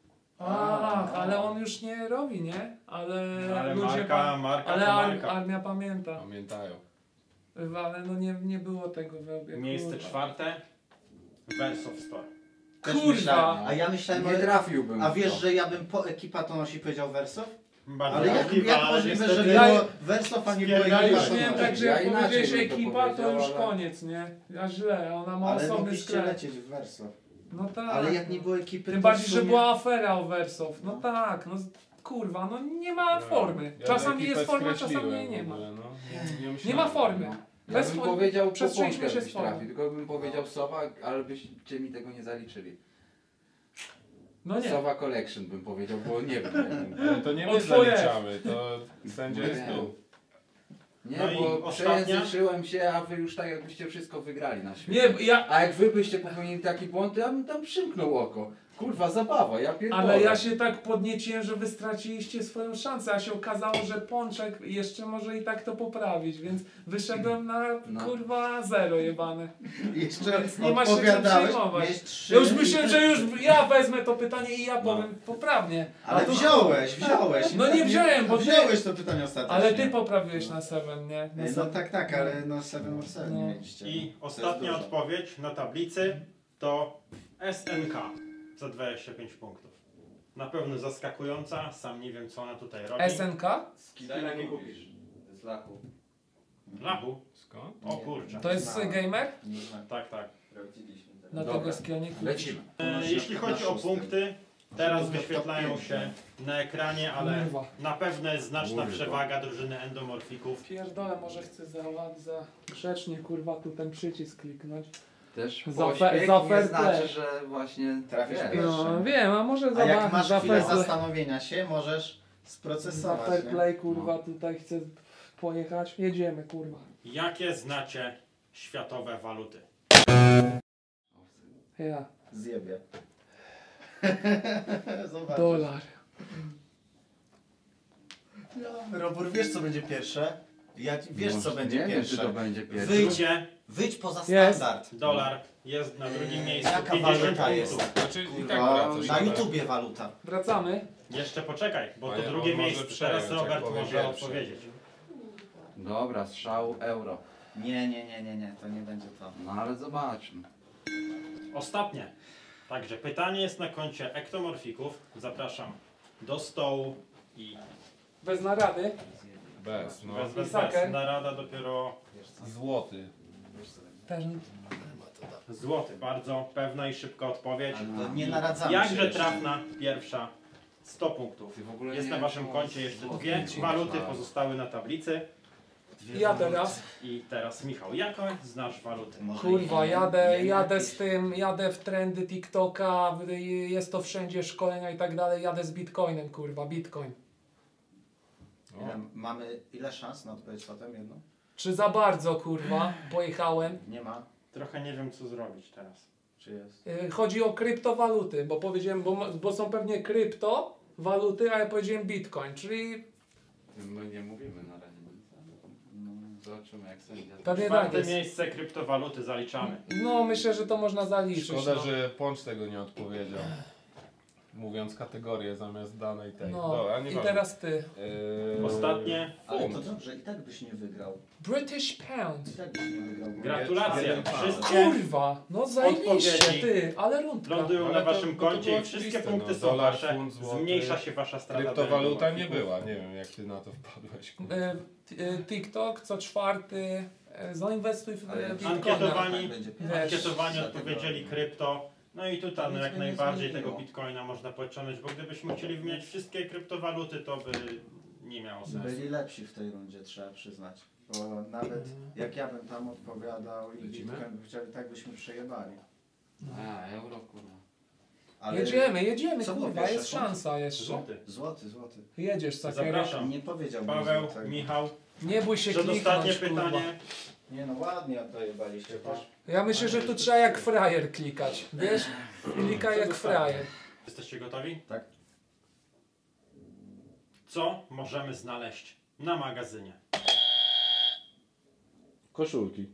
Speaker 2: A, ale on już nie robi, nie? Ale,
Speaker 3: Ale
Speaker 2: ludzie
Speaker 3: marka,
Speaker 2: pa-
Speaker 3: marka
Speaker 2: ale
Speaker 3: to
Speaker 2: ar-
Speaker 3: marka.
Speaker 2: armia pamięta.
Speaker 5: Pamiętają.
Speaker 2: Ale no nie, nie było tego we mnie.
Speaker 3: Miejsce
Speaker 2: kurwa.
Speaker 3: czwarte. Versof Store.
Speaker 4: Też
Speaker 2: Kurwa.
Speaker 4: myślałem. A ja myślałem,
Speaker 1: Nie trafiłbym.
Speaker 4: a
Speaker 1: w
Speaker 4: wiesz,
Speaker 1: to.
Speaker 4: że ja bym po ekipa to nosi powiedział Wersow?
Speaker 3: Bardzo
Speaker 4: Ale jak,
Speaker 3: możliwe,
Speaker 4: jak
Speaker 3: ale
Speaker 4: możliwe,
Speaker 3: niestety
Speaker 4: że
Speaker 2: Ja-
Speaker 4: było Wersow, a nie było
Speaker 3: Ja
Speaker 2: Ja
Speaker 4: ekipa
Speaker 2: już
Speaker 4: to
Speaker 2: wiem,
Speaker 4: nosi?
Speaker 2: tak, że
Speaker 1: Ja
Speaker 2: jak
Speaker 1: inaczej
Speaker 2: powiedziałeś
Speaker 1: bym to
Speaker 2: ekipa, to
Speaker 1: powiedział,
Speaker 2: już
Speaker 1: ale-
Speaker 2: koniec, nie? Ja źle, ona ma
Speaker 4: Ale
Speaker 2: osobny
Speaker 4: mogliście
Speaker 2: sklep.
Speaker 4: lecieć w Wersow.
Speaker 2: No tak.
Speaker 4: Ale jak nie było ekipy,
Speaker 2: Tym
Speaker 4: to
Speaker 2: bardziej,
Speaker 4: w
Speaker 2: że
Speaker 4: sumie-
Speaker 2: była afera o Wersow. No
Speaker 4: No.
Speaker 2: tak, no z- kurwa, no nie ma
Speaker 5: No.
Speaker 2: formy.
Speaker 5: Ja
Speaker 2: Czasami
Speaker 5: ekipę
Speaker 2: jest forma,
Speaker 5: skreśliłem
Speaker 2: czasami jej nie
Speaker 5: w
Speaker 2: ma.
Speaker 5: ogóle, no. Nie,
Speaker 2: Nie
Speaker 5: myślałem.
Speaker 2: ma formy.
Speaker 1: Ja
Speaker 2: Bez
Speaker 1: bym
Speaker 2: fo-
Speaker 1: powiedział po
Speaker 2: przestrzeliliśmy
Speaker 1: pączkę
Speaker 2: się
Speaker 1: byś
Speaker 2: z formą.
Speaker 1: trafił, tylko bym powiedział Sowa, ale byście mi tego nie zaliczyli.
Speaker 2: No nie.
Speaker 1: Sowa Collection bym powiedział, bo nie wiem.
Speaker 5: Ale to nie
Speaker 2: O,
Speaker 5: my
Speaker 2: twoje.
Speaker 5: zaliczamy, to sędzia
Speaker 1: Nie.
Speaker 5: jest tu.
Speaker 1: Nie,
Speaker 3: No i
Speaker 1: bo
Speaker 3: ostatnia?
Speaker 1: przejęzyczyłem się, a wy już tak jakbyście wszystko wygrali na świecie.
Speaker 2: Nie, ja,
Speaker 1: A jak wy byście popełnili taki błąd, to ja bym tam przymknął oko. Kurwa, zabawa, ja pierdolę.
Speaker 2: ale ja się tak podnieciłem, że wy straciliście swoją szansę, a się okazało, że Pączek jeszcze może i tak to poprawić, więc wyszedłem na
Speaker 1: No.
Speaker 2: kurwa zero jebane.
Speaker 4: Jeszcze
Speaker 2: Więc nie ma się czym
Speaker 4: odpowiadałeś,
Speaker 2: przejmować.
Speaker 4: miałeś trzy
Speaker 2: Ja już myślałem,
Speaker 4: i-
Speaker 2: że już ja wezmę to pytanie i ja
Speaker 5: No.
Speaker 2: powiem poprawnie.
Speaker 4: Ale
Speaker 2: A to-
Speaker 4: wziąłeś, wziąłeś.
Speaker 2: No nie wziąłem, bo ty-
Speaker 4: Wziąłeś to pytanie ostatecznie.
Speaker 2: Ale ty poprawiłeś na seven, nie? Na
Speaker 4: No
Speaker 2: seven.
Speaker 4: tak, tak, ale no seven or seven
Speaker 2: No.
Speaker 4: nie mieliście.
Speaker 3: I
Speaker 4: To jest
Speaker 3: ostatnia
Speaker 4: dużo.
Speaker 3: odpowiedź na tablicy to S N K za dwadzieścia pięć punktów. Na pewno zaskakująca, sam nie wiem co ona tutaj robi.
Speaker 2: S N K?
Speaker 1: Skidana nie kupisz. Z lachu.
Speaker 3: Lachu?
Speaker 5: Skąd?
Speaker 3: O kurczę.
Speaker 2: To jest
Speaker 4: Znałem.
Speaker 2: gamer?
Speaker 4: Nie znam.
Speaker 3: Tak, tak.
Speaker 1: Sprawdziliśmy teraz.
Speaker 2: Na
Speaker 1: Dobra,
Speaker 2: tego skionie kupisz.
Speaker 1: lecimy.
Speaker 3: E, jeśli chodzi o punkty, teraz
Speaker 4: Żeby
Speaker 3: wyświetlają
Speaker 4: top
Speaker 3: się na ekranie, ale
Speaker 2: Kurwa.
Speaker 3: na pewno jest znaczna
Speaker 5: Kurwa.
Speaker 3: przewaga drużyny endomorfików.
Speaker 2: Pierdolę, może chcę za, za grzecznie kurwa tu ten przycisk kliknąć.
Speaker 1: Też
Speaker 2: Za
Speaker 1: pośpiech
Speaker 2: fe- za
Speaker 1: nie
Speaker 2: fair
Speaker 1: znaczy,
Speaker 2: play.
Speaker 1: że właśnie
Speaker 4: Trafisz
Speaker 1: wiesz.
Speaker 4: pierwszy.
Speaker 2: No wiem, a może za,
Speaker 4: A jak masz
Speaker 2: za
Speaker 4: chwilę
Speaker 2: fair play,
Speaker 4: zastanowienia się, możesz
Speaker 2: za
Speaker 4: sprocesować,
Speaker 2: fair
Speaker 4: nie?
Speaker 2: play kurwa tutaj chcę pojechać. Jedziemy kurwa.
Speaker 3: Jakie znacie światowe waluty?
Speaker 2: Ja.
Speaker 4: Zjebie. Zobacz.
Speaker 2: Dolar.
Speaker 4: Robór, wiesz co będzie pierwsze? Ja, wiesz
Speaker 1: Może
Speaker 4: co będzie
Speaker 1: nie wiem,
Speaker 4: pierwsze?
Speaker 1: czy to będzie pierwsze.
Speaker 4: Wyjdź,
Speaker 3: Ludzie,
Speaker 4: wyjdź poza
Speaker 2: Jest.
Speaker 4: standard.
Speaker 3: dolar jest na drugim
Speaker 4: Eee,
Speaker 3: miejscu,
Speaker 4: jaka
Speaker 3: pięćdziesiąt
Speaker 4: waluta
Speaker 3: punktów.
Speaker 4: jest?
Speaker 5: Znaczy i tak
Speaker 4: Kurwa,
Speaker 5: wracasz.
Speaker 4: na
Speaker 5: ale-
Speaker 4: YouTubie waluta.
Speaker 2: Wracamy.
Speaker 3: Jeszcze poczekaj, bo
Speaker 5: A
Speaker 3: to
Speaker 5: ja-
Speaker 3: drugie
Speaker 5: on może
Speaker 3: miejsce.
Speaker 5: przejąć,
Speaker 3: Teraz
Speaker 5: jak
Speaker 3: Robert
Speaker 5: powie
Speaker 3: może
Speaker 5: pierwszy.
Speaker 3: odpowiedzieć.
Speaker 1: Dobra, strzał euro.
Speaker 4: Nie, nie, nie, nie, nie, to nie będzie to.
Speaker 1: No ale zobaczmy.
Speaker 3: Ostatnie. Także pytanie jest na koncie ektomorfików. Zapraszam do stołu i
Speaker 2: Bez narady.
Speaker 5: Bez, no.
Speaker 3: bez, bez,
Speaker 2: saker.
Speaker 3: bez narada dopiero
Speaker 5: Złoty.
Speaker 2: Też
Speaker 3: złoty. Bardzo pewna i szybka odpowiedź.
Speaker 4: Ale to nie naradzamy się
Speaker 3: Jakże
Speaker 4: jeszcze.
Speaker 3: trafna pierwsza sto punktów.
Speaker 1: Ty w ogóle
Speaker 3: Jest
Speaker 1: nie
Speaker 3: na
Speaker 1: wiem,
Speaker 3: waszym
Speaker 1: czy
Speaker 3: koncie
Speaker 1: on
Speaker 3: jeszcze
Speaker 1: złoty
Speaker 3: dwie
Speaker 1: czy
Speaker 3: waluty
Speaker 1: tak.
Speaker 3: pozostały na tablicy.
Speaker 4: Dwie
Speaker 2: Ja
Speaker 4: waluty.
Speaker 2: teraz.
Speaker 3: I teraz Michał, jaką znasz walutę?
Speaker 4: Może
Speaker 2: Kurwa,
Speaker 4: jen-
Speaker 2: jadę,
Speaker 4: jen
Speaker 2: jadę
Speaker 4: jakiś?
Speaker 2: z tym, jadę w trendy TikToka, w- jest to wszędzie, szkolenia i tak dalej, jadę z Bitcoinem, kurwa, Bitcoin.
Speaker 4: Ile, mamy ile szans na odpowiedź potem jedną?
Speaker 2: Czy za bardzo, kurwa, pojechałem?
Speaker 4: Nie ma.
Speaker 3: Trochę nie wiem co zrobić teraz.
Speaker 4: Czy jest?
Speaker 2: Y, Chodzi o kryptowaluty, bo powiedziałem, bo, bo są pewnie kryptowaluty, a ja powiedziałem Bitcoin, czyli
Speaker 1: My nie mówimy na razie nic.
Speaker 4: No.
Speaker 1: Zobaczymy jak sędzia.
Speaker 2: pewnie tak
Speaker 3: Czwarte
Speaker 2: jest.
Speaker 3: miejsce kryptowaluty zaliczamy.
Speaker 2: No, myślę, że to można zaliczyć.
Speaker 5: Szkoda,
Speaker 2: no.
Speaker 5: że Pącz tego nie odpowiedział. Mówiąc kategorię zamiast danej tej.
Speaker 2: No,
Speaker 5: Dobra,
Speaker 2: i
Speaker 5: nieważne.
Speaker 2: teraz ty.
Speaker 5: Yy,
Speaker 3: Ostatnie.
Speaker 4: Ale to
Speaker 5: Funt.
Speaker 4: dobrze, i tak byś nie wygrał.
Speaker 2: British Pound.
Speaker 4: I tak byś nie wygrał.
Speaker 3: Gratulacje.
Speaker 5: Jeden pan.
Speaker 3: Wszystkie
Speaker 2: Kurwa, no zajebiście,
Speaker 3: Odpowiedzi.
Speaker 2: ty, ale rundka.
Speaker 3: lądują
Speaker 5: Ale
Speaker 3: na
Speaker 5: to-
Speaker 3: waszym
Speaker 5: to
Speaker 3: koncie
Speaker 5: było
Speaker 3: i wszystkie
Speaker 5: oczywiste,
Speaker 3: punkty
Speaker 5: no.
Speaker 3: są
Speaker 5: Dolar,
Speaker 3: wasze.
Speaker 5: funt, złoty.
Speaker 3: Zmniejsza się wasza strata.
Speaker 5: Kryptowaluta
Speaker 3: do
Speaker 5: nie
Speaker 3: grafiki.
Speaker 5: była, nie wiem jak ty na to wpadłeś.
Speaker 2: E, t- e, TikTok co czwarty, e, zainwestuj w
Speaker 4: Ale
Speaker 2: e,
Speaker 4: jak
Speaker 2: Bitcoina.
Speaker 3: Ankietowani-
Speaker 4: tak będzie
Speaker 2: Wiesz,
Speaker 3: Ankietowani
Speaker 4: dlatego-
Speaker 3: odpowiedzieli krypto. No i tutaj no
Speaker 4: Nic
Speaker 3: jak
Speaker 4: by nie
Speaker 3: najbardziej
Speaker 4: zmieniło.
Speaker 3: tego bitcoina można pociągnąć, bo gdybyśmy chcieli wymieniać wszystkie kryptowaluty, to by nie miało sensu.
Speaker 4: Byli lepsi w tej rundzie, trzeba przyznać. Bo nawet jak ja bym tam odpowiadał i
Speaker 1: Lecimy?
Speaker 4: Bitcoin by chciał, i tak byśmy przejebali.
Speaker 1: A, euro kurwa.
Speaker 4: Ale
Speaker 2: Jedziemy, jedziemy,
Speaker 4: Co było
Speaker 2: kurwa,
Speaker 4: pierwsze,
Speaker 2: jest
Speaker 4: funt?
Speaker 2: szansa jeszcze.
Speaker 3: Złoty.
Speaker 4: Złoty, złoty.
Speaker 2: Jedziesz, Sakery.
Speaker 3: Zapraszam.
Speaker 4: Nie powiedziałbym
Speaker 3: Paweł,
Speaker 4: złotego.
Speaker 3: Michał,
Speaker 2: Nie bój się
Speaker 3: przedostatnie
Speaker 2: kliknąć, kurwa.
Speaker 3: pytanie.
Speaker 4: Nie no, ładnie dojebaliście też.
Speaker 2: Ja myślę, że tu trzeba jak frajer klikać, wiesz? Klikaj jak frajer.
Speaker 3: Jesteście gotowi?
Speaker 4: Tak.
Speaker 3: Co możemy znaleźć na magazynie?
Speaker 5: Koszulki.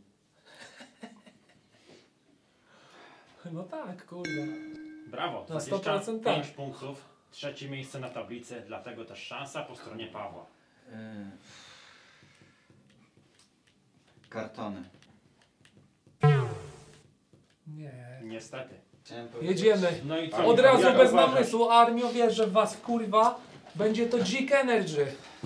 Speaker 2: No tak, kurwa.
Speaker 3: Brawo,
Speaker 2: Na sto
Speaker 3: dwadzieścia
Speaker 2: procent
Speaker 3: pięć
Speaker 2: tak.
Speaker 3: punktów. Trzecie miejsce na tablicy, dlatego też szansa po stronie Pawła.
Speaker 4: Yy. Kartony.
Speaker 2: Nie.
Speaker 3: Niestety.
Speaker 4: Chciałem powiedzieć-
Speaker 2: Jedziemy.
Speaker 3: No i co?
Speaker 2: Od
Speaker 3: Michał,
Speaker 2: razu
Speaker 3: jak
Speaker 2: bez
Speaker 3: uważasz?
Speaker 2: namysłu, armio, wierzę w was, kurwa. Będzie to Dzik Energy.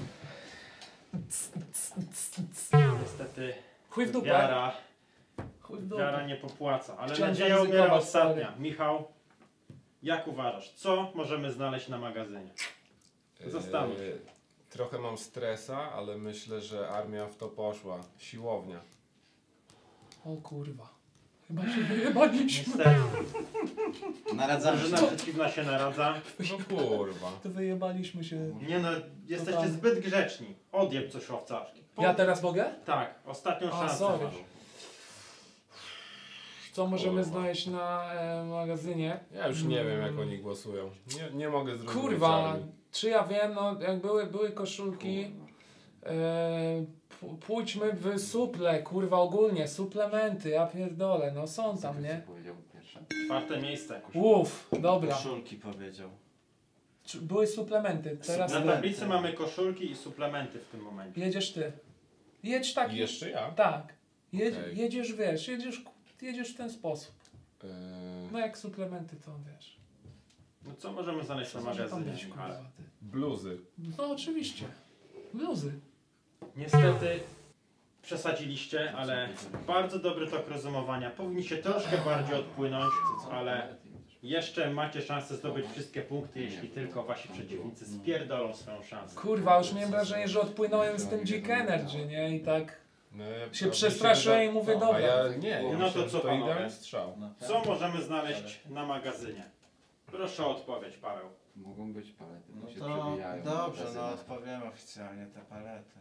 Speaker 3: Niestety
Speaker 2: Chuj w dupę.
Speaker 3: wiara,
Speaker 2: Chuj w dupę.
Speaker 3: wiara nie popłaca, ale
Speaker 2: Chciałem
Speaker 3: nadzieja umiera
Speaker 2: zaryzykować,
Speaker 3: ostatnia.
Speaker 2: sorry.
Speaker 3: Michał, jak uważasz? Co możemy znaleźć na magazynie? Zastanów się.
Speaker 5: Yy, Trochę mam stresa, ale myślę, że armia w to poszła. Siłownia.
Speaker 2: O kurwa. Chyba się wyjebaliśmy.
Speaker 3: Niestety,
Speaker 4: Naradzamy się.
Speaker 3: drużyna przeciwna się naradza.
Speaker 5: No kurwa.
Speaker 2: To wyjebaliśmy się.
Speaker 3: Nie no, jesteście
Speaker 2: Totalnie.
Speaker 3: zbyt grzeczni. Odjeb coś owcaczki. Po-
Speaker 2: Ja teraz mogę?
Speaker 3: Tak, ostatnią
Speaker 2: A,
Speaker 3: szansę
Speaker 2: sorry.
Speaker 3: masz.
Speaker 2: Co możemy
Speaker 5: Kurwa.
Speaker 2: znaleźć na e, magazynie?
Speaker 5: Ja już nie wiem jak oni głosują. Nie, nie mogę zrozumieć
Speaker 2: Kurwa,
Speaker 5: armii.
Speaker 2: czy ja wiem, no jak były, były koszulki, e, p- pójdźmy w suple, kurwa ogólnie, suplementy, ja pierdolę, no są tam, nie?
Speaker 1: Co powiedział pierwsze?
Speaker 3: Czwarte miejsce.
Speaker 2: Uff, dobra.
Speaker 4: Koszulki powiedział.
Speaker 2: Czy były suplementy, teraz
Speaker 3: Na
Speaker 2: ty.
Speaker 3: tablicy mamy koszulki i suplementy w tym momencie.
Speaker 2: Jedziesz ty. Jedź
Speaker 5: I
Speaker 2: tak.
Speaker 5: jeszcze ja?
Speaker 2: Tak. Jedź,
Speaker 5: Okej.
Speaker 2: Jedziesz, wiesz, jedziesz, jedziesz w ten sposób.
Speaker 5: Yy,
Speaker 2: No jak suplementy to wiesz.
Speaker 3: No co możemy znaleźć na
Speaker 2: Co może tam
Speaker 3: magazynie?
Speaker 2: być,
Speaker 3: Michale?
Speaker 2: kurwa, ty?
Speaker 5: bluzy.
Speaker 2: No oczywiście. Bluzy.
Speaker 3: Niestety przesadziliście, ale bardzo dobry tok rozumowania. Powinniście troszkę bardziej odpłynąć, ale jeszcze macie szansę zdobyć wszystkie punkty, jeśli tylko wasi przeciwnicy spierdolą swoją szansę.
Speaker 2: Kurwa, już miałem wrażenie, że odpłynąłem z tym Dzik Energy, nie? I tak
Speaker 5: No, ja
Speaker 2: się
Speaker 5: myślę,
Speaker 2: przestraszyłem
Speaker 5: że-
Speaker 2: i mówię,
Speaker 5: A
Speaker 2: dobra.
Speaker 5: ja nie, ja
Speaker 3: No
Speaker 5: myślę,
Speaker 3: to
Speaker 5: że
Speaker 3: co,
Speaker 5: to
Speaker 3: panowie?
Speaker 5: idealny strzał.
Speaker 4: No, tak.
Speaker 3: Co możemy znaleźć na magazynie? Proszę o odpowiedź, Paweł.
Speaker 1: Mogą być palety,
Speaker 4: No
Speaker 1: bo się
Speaker 4: to
Speaker 1: przebijają.
Speaker 4: dobrze, no
Speaker 1: magazyny.
Speaker 4: odpowiem oficjalnie te palety.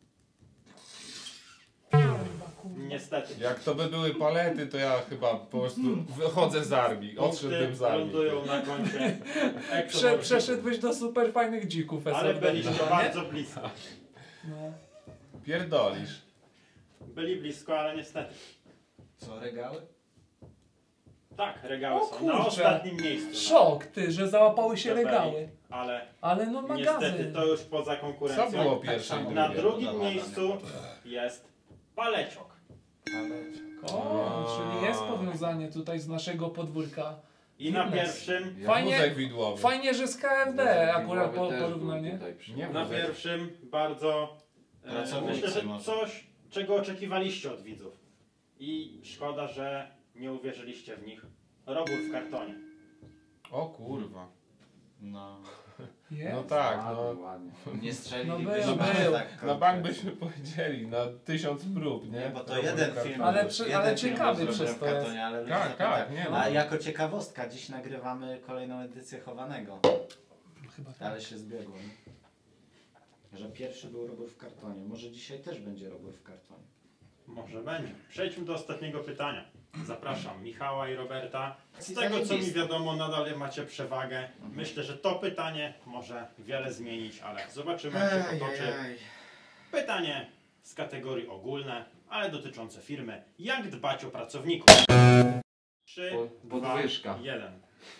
Speaker 2: Kurwa, kurwa.
Speaker 3: Niestety.
Speaker 5: Jak to by były palety, to ja chyba po prostu wychodzę z armii. Odszedłbym
Speaker 3: Punkty
Speaker 5: z armii.
Speaker 3: lądują na koncie.
Speaker 2: Prze,
Speaker 3: Exomorphicum.
Speaker 2: przeszedłeś do super fajnych dzików
Speaker 3: Ale
Speaker 2: S R D,
Speaker 3: byliście
Speaker 2: nie?
Speaker 3: bardzo blisko.
Speaker 2: No.
Speaker 5: Pierdolisz.
Speaker 3: Byli blisko, ale niestety.
Speaker 4: Co, regały?
Speaker 3: Tak, regały
Speaker 2: O
Speaker 3: są na
Speaker 2: kurczę.
Speaker 3: ostatnim miejscu.
Speaker 2: Szok, ty, że załapały się
Speaker 3: Tabeli.
Speaker 2: regały.
Speaker 3: Ale
Speaker 2: Ale no
Speaker 3: niestety
Speaker 2: magazyn.
Speaker 3: to już poza
Speaker 5: Co
Speaker 3: konkurencją.
Speaker 5: było pierwsze i
Speaker 3: Na
Speaker 5: drugie?
Speaker 3: drugim miejscu jest paleciok.
Speaker 4: Paleciok.
Speaker 2: O, czyli jest powiązanie tutaj z naszego podwórka.
Speaker 3: I na
Speaker 2: Fitness.
Speaker 3: pierwszym,
Speaker 1: Ja
Speaker 2: Fajnie-
Speaker 5: Wózek widłowy.
Speaker 2: Fajnie, że z K F D
Speaker 1: Wózek
Speaker 2: akurat po,
Speaker 1: widłowy też był
Speaker 2: porównanie.
Speaker 1: tutaj przy-
Speaker 5: Nie,
Speaker 3: na
Speaker 5: wózek.
Speaker 3: pierwszym bardzo e,
Speaker 4: Pracownicy
Speaker 3: myślę, że
Speaker 4: może.
Speaker 3: coś, czego oczekiwaliście od widzów. I szkoda, że nie uwierzyliście w nich. Robór w kartonie.
Speaker 5: O kurwa.
Speaker 4: No.
Speaker 2: Jest?
Speaker 5: No tak,
Speaker 1: Ładnie,
Speaker 5: no.
Speaker 1: ładnie.
Speaker 4: Nie
Speaker 2: No
Speaker 4: strzelilibyśmy
Speaker 2: był, był.
Speaker 4: tak
Speaker 5: Na bank byśmy powiedzieli, na tysiąc prób, nie?
Speaker 4: Nie, bo to
Speaker 5: Robert
Speaker 4: jeden
Speaker 5: Carton.
Speaker 4: film.
Speaker 2: Ale
Speaker 4: był,
Speaker 2: przy-
Speaker 4: jeden
Speaker 2: ale
Speaker 4: film
Speaker 2: ciekawy
Speaker 4: był
Speaker 2: przez
Speaker 4: zrobiony w
Speaker 2: to jest.
Speaker 4: kartonie, ale ludzie
Speaker 5: Tak,
Speaker 4: zapytają.
Speaker 5: tak, nie,
Speaker 4: A
Speaker 5: no.
Speaker 4: jako ciekawostka, dziś nagrywamy kolejną edycję Chowanego,
Speaker 2: Chyba tak.
Speaker 4: ale się zbiegło. Nie? Że pierwszy był robór w kartonie. Może dzisiaj też będzie robór w kartonie.
Speaker 3: Może będzie. Przejdźmy do ostatniego pytania. Zapraszam Michała i Roberta. Z
Speaker 4: I
Speaker 3: tego co mi
Speaker 4: zajebiste.
Speaker 3: wiadomo, nadal macie przewagę. Myślę, że to pytanie może wiele zmienić, ale zobaczymy jak się potoczy. Pytanie z kategorii ogólne, ale dotyczące firmy. Jak dbać o pracowników? trzy,
Speaker 1: Po- podwyżka.
Speaker 3: dwa, jeden.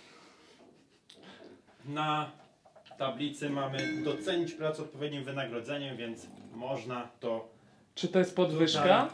Speaker 3: Na tablicy mamy docenić pracę odpowiednim wynagrodzeniem, więc można to...
Speaker 2: Czy to jest podwyżka?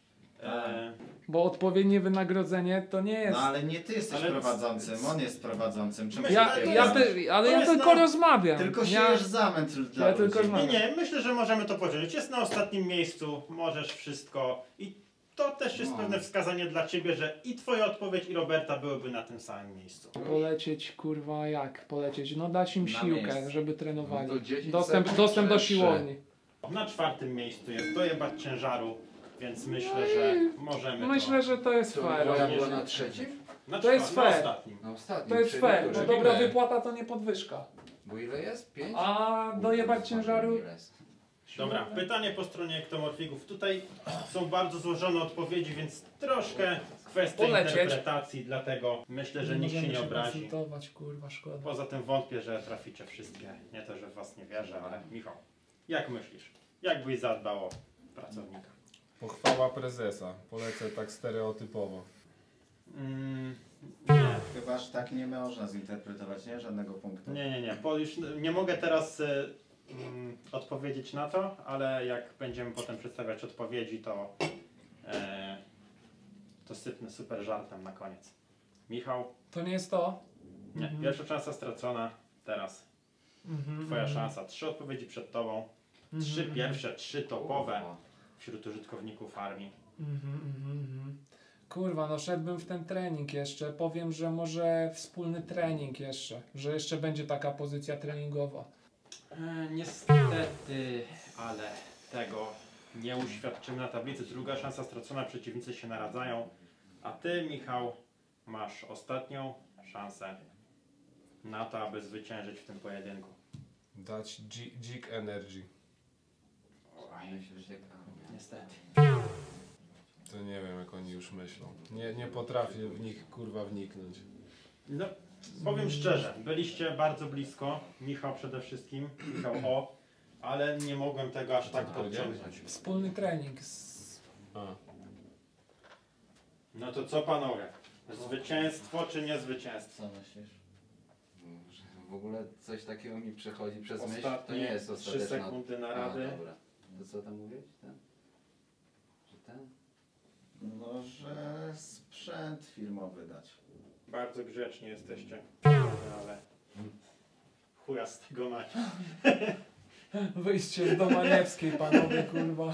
Speaker 3: E,
Speaker 2: Bo odpowiednie wynagrodzenie to nie jest...
Speaker 4: No ale nie ty jesteś
Speaker 3: Ale-
Speaker 4: prowadzącym, on jest prowadzącym. Czemu
Speaker 3: Myślę,
Speaker 2: Ja,
Speaker 3: to
Speaker 4: ty
Speaker 2: ja
Speaker 3: jest-
Speaker 2: ty, ale
Speaker 3: to
Speaker 2: ja
Speaker 3: jest
Speaker 2: tylko
Speaker 3: na-
Speaker 2: rozmawiam.
Speaker 4: Tylko
Speaker 2: ja,
Speaker 4: siejesz zamęt dla
Speaker 2: Ja
Speaker 4: ludzi.
Speaker 2: tylko
Speaker 3: Nie,
Speaker 2: rozmawiam.
Speaker 3: nie, myślę, że możemy to podzielić. Jest na ostatnim miejscu, możesz wszystko i to też jest
Speaker 1: No.
Speaker 3: pewne wskazanie dla Ciebie, że i Twoja odpowiedź i Roberta byłyby na tym samym miejscu.
Speaker 2: Polecieć, kurwa, jak polecieć? No dać im
Speaker 4: Na
Speaker 2: siłkę,
Speaker 4: miejsce.
Speaker 2: żeby trenowali.
Speaker 1: No to dziesięć
Speaker 2: dostęp
Speaker 1: sekund
Speaker 2: dostęp do
Speaker 1: czy
Speaker 2: siłowni.
Speaker 3: Na czwartym miejscu jest dojebać ciężaru, więc myślę, że możemy
Speaker 2: Myślę,
Speaker 3: to...
Speaker 2: że to jest
Speaker 1: To
Speaker 2: fair.
Speaker 1: moja była na trzecim?
Speaker 3: Na
Speaker 2: to jest
Speaker 3: czwa- na
Speaker 2: fair.
Speaker 3: ostatnim.
Speaker 1: Na ostatnim.
Speaker 2: To jest
Speaker 1: czyli
Speaker 2: fair,
Speaker 1: który?
Speaker 2: bo dobra
Speaker 5: ile?
Speaker 2: wypłata to nie podwyżka.
Speaker 1: Bo ile jest? Pięć?
Speaker 2: A dojebać ciężaru...
Speaker 1: Ile jest?
Speaker 3: Dobra, pytanie po stronie ektomorfigów. Tutaj są bardzo złożone odpowiedzi, więc troszkę kwestia
Speaker 2: Polecieć.
Speaker 3: interpretacji, dlatego myślę, że nikt się
Speaker 2: możemy
Speaker 3: nie obrazi.
Speaker 2: konsultować, kurwa, szkoda.
Speaker 3: Poza tym wątpię, że traficie wszystkie. Nie to, że w was nie wierzę, ale Michał, jak myślisz? Jak byś zadbał o pracownika?
Speaker 5: Pochwała prezesa. Polecę tak stereotypowo.
Speaker 3: Mm, nie,
Speaker 4: Chyba że tak nie można zinterpretować, nie? Żadnego punktu.
Speaker 3: nie, nie, nie. Bo już nie mogę teraz y, mm, odpowiedzieć na to, ale jak będziemy potem przedstawiać odpowiedzi, to, e, to sypnę super żartem na koniec. Michał?
Speaker 2: To nie jest to?
Speaker 3: Nie.
Speaker 2: Mhm.
Speaker 3: Pierwsza szansa stracona, teraz
Speaker 2: Mhm,
Speaker 3: twoja
Speaker 2: mhm.
Speaker 3: szansa. Trzy odpowiedzi przed tobą.
Speaker 2: Mhm,
Speaker 3: Trzy
Speaker 2: mhm.
Speaker 3: pierwsze, trzy topowe
Speaker 1: Kurwa.
Speaker 3: wśród użytkowników armii.
Speaker 2: Mhm, mhm, mhm. Kurwa, no szedłbym w ten trening jeszcze. Powiem, że może wspólny trening jeszcze. Że jeszcze będzie taka pozycja treningowa.
Speaker 3: E, niestety, ale tego nie uświadczymy na tablicy. Druga szansa stracona, przeciwnicy się naradzają. A ty, Michał, masz ostatnią szansę na to, aby zwyciężyć w tym pojedynku.
Speaker 5: Dać dzi- dzik energy.
Speaker 1: Myślę, że
Speaker 3: Niestety.
Speaker 5: To nie wiem jak oni już myślą. Nie, nie potrafię w nich kurwa wniknąć.
Speaker 3: No, powiem szczerze, byliście bardzo blisko. Michał przede wszystkim, Michał O, ale nie mogłem tego aż tak
Speaker 5: Co ty powiedziałeś?
Speaker 3: podciągnąć.
Speaker 2: Wspólny trening. Z...
Speaker 5: A.
Speaker 3: No to co panowie? Zwycięstwo czy nie zwycięstwo?
Speaker 4: Co myślisz?
Speaker 1: w ogóle coś takiego mi przechodzi przez myśl. To
Speaker 3: Ostatnie
Speaker 1: nie jest
Speaker 3: trzy
Speaker 1: ostateczna.
Speaker 3: sekundy na
Speaker 1: A,
Speaker 3: rady.
Speaker 1: dobra. To co tam mówić? Ten? Że ten?
Speaker 4: No, że sprzęt filmowy dać.
Speaker 3: Bardzo grzeczni jesteście, ale chuja z tego macie.
Speaker 2: Wyjście z Domaniewskiej, panowie, kurwa.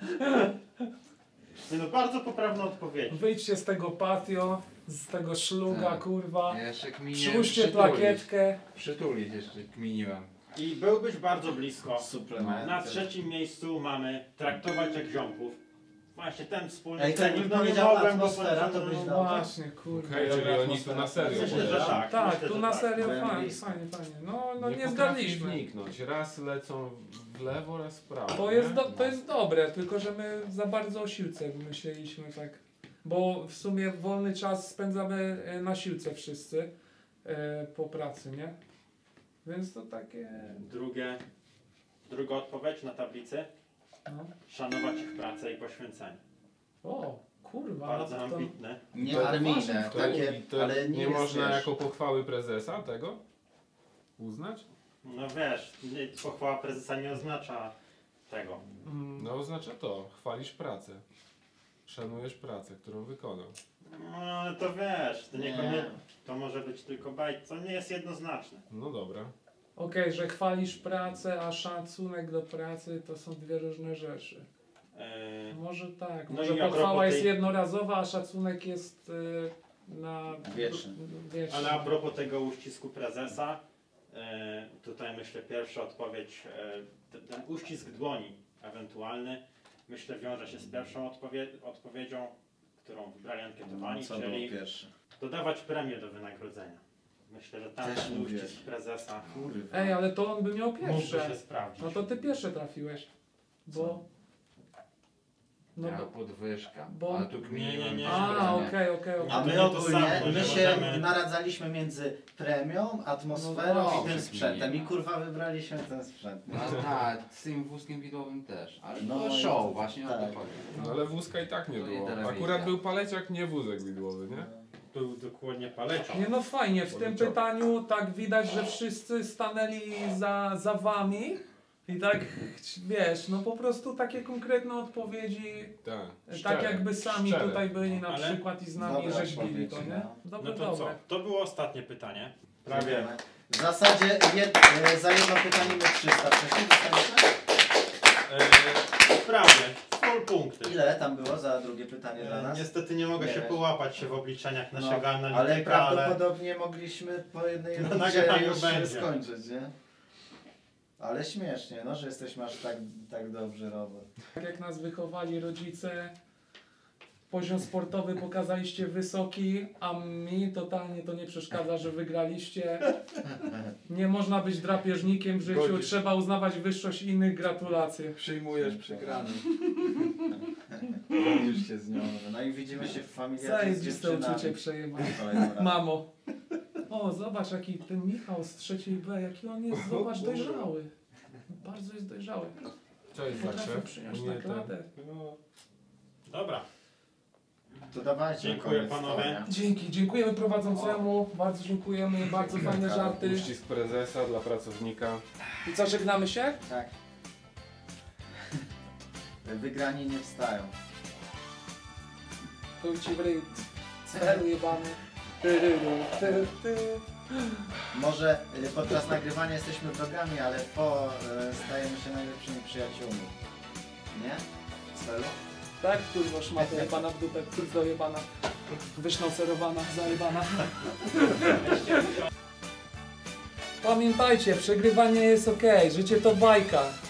Speaker 3: Nie no, bardzo poprawna odpowiedź.
Speaker 2: Wyjdźcie z tego patio, z tego szluga,
Speaker 1: Tak.
Speaker 2: kurwa.
Speaker 1: Ja jeszcze kminiłem
Speaker 2: Przyłóżcie
Speaker 1: przytulić.
Speaker 2: plakietkę.
Speaker 1: Przytulić jeszcze kminiłem.
Speaker 3: I byłbyś bardzo blisko.
Speaker 4: Suplementy.
Speaker 3: Na trzecim miejscu mamy traktować jak ziomków. Właśnie ten wspólny
Speaker 4: Ej, to
Speaker 3: trening,
Speaker 4: jakby
Speaker 3: no nie
Speaker 4: powiedziała
Speaker 3: mogłem, bo
Speaker 4: atmosfera, to
Speaker 3: powiedziałem,
Speaker 4: byś
Speaker 3: no,
Speaker 4: dał.
Speaker 2: Właśnie, kurwa.
Speaker 5: Okej, czyli oni tu na serio
Speaker 3: Myślę, że
Speaker 5: podają.
Speaker 3: tak.
Speaker 2: Tak,
Speaker 3: myślę,
Speaker 2: tu
Speaker 3: że
Speaker 2: na
Speaker 3: tak.
Speaker 2: serio,
Speaker 4: Byłem
Speaker 2: fajnie,
Speaker 4: blisko.
Speaker 2: fajnie, fajnie. No, no nie,
Speaker 5: potrafi
Speaker 2: zgadliśmy.
Speaker 5: wniknąć. Raz lecą w lewo, raz w prawo.
Speaker 2: To
Speaker 5: nie?
Speaker 2: jest, do, to jest dobre, tylko że my za bardzo o siłce myśleliśmy tak. Bo w sumie wolny czas spędzamy e, na siłce wszyscy e, po pracy, nie? Więc to takie...
Speaker 3: Drugie, druga odpowiedź na tablicy.
Speaker 2: No.
Speaker 3: Szanować ich pracę i poświęcenie.
Speaker 2: O, kurwa.
Speaker 3: Bardzo
Speaker 2: to,
Speaker 3: ambitne.
Speaker 4: Nie
Speaker 5: To-
Speaker 4: armijne,
Speaker 5: To,
Speaker 4: takie,
Speaker 5: i to
Speaker 4: ale nie,
Speaker 5: nie
Speaker 4: jest,
Speaker 5: można
Speaker 4: wiesz,
Speaker 5: jako pochwały prezesa tego uznać?
Speaker 3: No wiesz, nie- pochwała prezesa nie oznacza tego.
Speaker 2: mm,
Speaker 5: No oznacza to, chwalisz pracę. Szanujesz pracę, którą wykonał.
Speaker 3: No ale to wiesz, to
Speaker 4: Nie.
Speaker 3: niekoniecznie. To może być tylko bajt, co nie jest jednoznaczne.
Speaker 5: No dobra.
Speaker 2: Okej, że chwalisz pracę, a szacunek do pracy to są dwie różne rzeczy.
Speaker 3: Yy,
Speaker 2: Może tak,
Speaker 3: No
Speaker 2: może
Speaker 3: i a
Speaker 2: pochwała
Speaker 3: propos
Speaker 2: jest
Speaker 3: tej-
Speaker 2: jednorazowa, a szacunek jest y, na...
Speaker 4: Wieczny.
Speaker 2: wieczny.
Speaker 3: ale a propos tego uścisku prezesa, E, tutaj myślę pierwsza odpowiedź, e, ten uścisk dłoni ewentualny, myślę wiąże się z pierwszą odpowie odpowiedzią, którą wybrali ankietowani,
Speaker 4: Co
Speaker 3: czyli
Speaker 4: było pierwsze?
Speaker 3: dodawać premię do wynagrodzenia. Myślę, że tam
Speaker 4: Też
Speaker 3: ten
Speaker 4: mówię.
Speaker 3: uścisk prezesa
Speaker 4: Kurwa.
Speaker 2: Ej, ale to on by miał
Speaker 3: mógłby
Speaker 2: pierwsze.
Speaker 3: się sprawdzić.
Speaker 2: No to ty pierwsze trafiłeś. Bo... No
Speaker 1: Miała
Speaker 2: bo...
Speaker 1: podwyżka.
Speaker 2: bo-
Speaker 1: Ale tu
Speaker 3: Nie,
Speaker 1: kminiłem.
Speaker 3: nie, nie.
Speaker 2: A, okej, okej,
Speaker 3: Nie,
Speaker 2: okej.
Speaker 4: A
Speaker 3: to
Speaker 4: my
Speaker 3: nie to
Speaker 4: ogólnie,
Speaker 3: samo,
Speaker 4: my
Speaker 3: nie
Speaker 4: się
Speaker 3: możemy-
Speaker 4: naradzaliśmy między premią, atmosferą
Speaker 1: No
Speaker 4: i
Speaker 1: dobrze,
Speaker 4: tym sprzętem. I
Speaker 1: kminię.
Speaker 4: kurwa wybraliśmy ten sprzęt.
Speaker 1: No tak, z tym wózkiem widłowym też. Ale
Speaker 4: No
Speaker 1: to
Speaker 4: i
Speaker 1: show,
Speaker 4: to-
Speaker 1: właśnie o
Speaker 4: tak.
Speaker 1: to chodzi.
Speaker 5: No ale wózka i tak nie
Speaker 1: To nie
Speaker 5: było.
Speaker 1: telewizja.
Speaker 5: Akurat był paleciak, nie wózek widłowy, nie?
Speaker 3: Był dokładnie paleczą.
Speaker 2: Nie no fajnie, w tym
Speaker 5: Powiedział.
Speaker 2: pytaniu tak widać, że wszyscy stanęli za, za wami i tak, wiesz, no po prostu takie konkretne odpowiedzi,
Speaker 5: Tak.
Speaker 2: tak
Speaker 5: Szczere,
Speaker 2: jakby sami
Speaker 5: szczere.
Speaker 2: tutaj byli na
Speaker 3: Ale
Speaker 2: przykład i z nami
Speaker 4: dobra
Speaker 2: rzeźbili to,
Speaker 4: odpowiedź,
Speaker 2: nie?
Speaker 4: no.
Speaker 2: Dobre,
Speaker 3: No to co?
Speaker 2: dobre.
Speaker 3: To było ostatnie pytanie. Prawie.
Speaker 4: W zasadzie jed, e, za jedno pytanie my trzysta wcześniej dostaliśmy?
Speaker 3: E, prawie. Full punkty.
Speaker 4: Ile tam było za drugie pytanie dla
Speaker 3: E,
Speaker 4: nas?
Speaker 3: niestety nie mogę
Speaker 4: Nie
Speaker 3: się
Speaker 4: wiesz.
Speaker 3: połapać się w obliczeniach
Speaker 4: No,
Speaker 3: naszego
Speaker 4: ale
Speaker 3: analityka, ale...
Speaker 4: prawdopodobnie mogliśmy po jednej
Speaker 3: Na
Speaker 4: rundzie
Speaker 3: nagraniu
Speaker 4: już
Speaker 3: będzie.
Speaker 4: skończyć, nie? Ale śmiesznie, no, że jesteśmy aż tak, tak dobrzy, Robert.
Speaker 2: Tak jak nas wychowali rodzice, poziom sportowy pokazaliście wysoki, a mi totalnie to nie przeszkadza, że wygraliście. Nie można być drapieżnikiem w życiu,
Speaker 1: Godzisz.
Speaker 2: trzeba uznawać wyższość innych, gratulacje.
Speaker 1: Przyjmujesz przegrany.
Speaker 4: Już się z nią. No i widzimy się w familii z
Speaker 2: Zajebiste uczucie
Speaker 4: dziewczynami.
Speaker 2: przejemne.
Speaker 4: Kolejny raz.
Speaker 2: Mamo. O, zobacz jaki ten Michał z trzeciej B, jaki on jest, zobacz, dojrzały. Bardzo jest dojrzały.
Speaker 5: Co jest
Speaker 2: Potrafię
Speaker 5: zawsze?
Speaker 2: przyjąć
Speaker 5: Nie,
Speaker 2: na
Speaker 5: tak.
Speaker 2: klatę.
Speaker 5: No.
Speaker 3: Dobra.
Speaker 4: To dawajcie.
Speaker 3: Dziękuję,
Speaker 4: koniec
Speaker 3: panowie.
Speaker 4: zdania.
Speaker 2: Dzięki, dziękujemy prowadzącemu, bardzo dziękujemy, bardzo fajne żarty.
Speaker 5: Uścisk prezesa dla pracownika.
Speaker 2: I co, żegnamy się?
Speaker 4: Tak. Wygrani nie wstają.
Speaker 2: Chuj ci w ryj, celu jebany. Ty, ty, ty, ty.
Speaker 4: Może y, podczas nagrywania jesteśmy wrogami, ale po y, stajemy się najlepszymi przyjaciółmi. Nie? Celu?
Speaker 2: Tak, kurwa, szmata jebana w dupę, kurwa jebana. Wysznocerowana, zajebana. Pamiętajcie, przegrywanie jest okej, życie to bajka.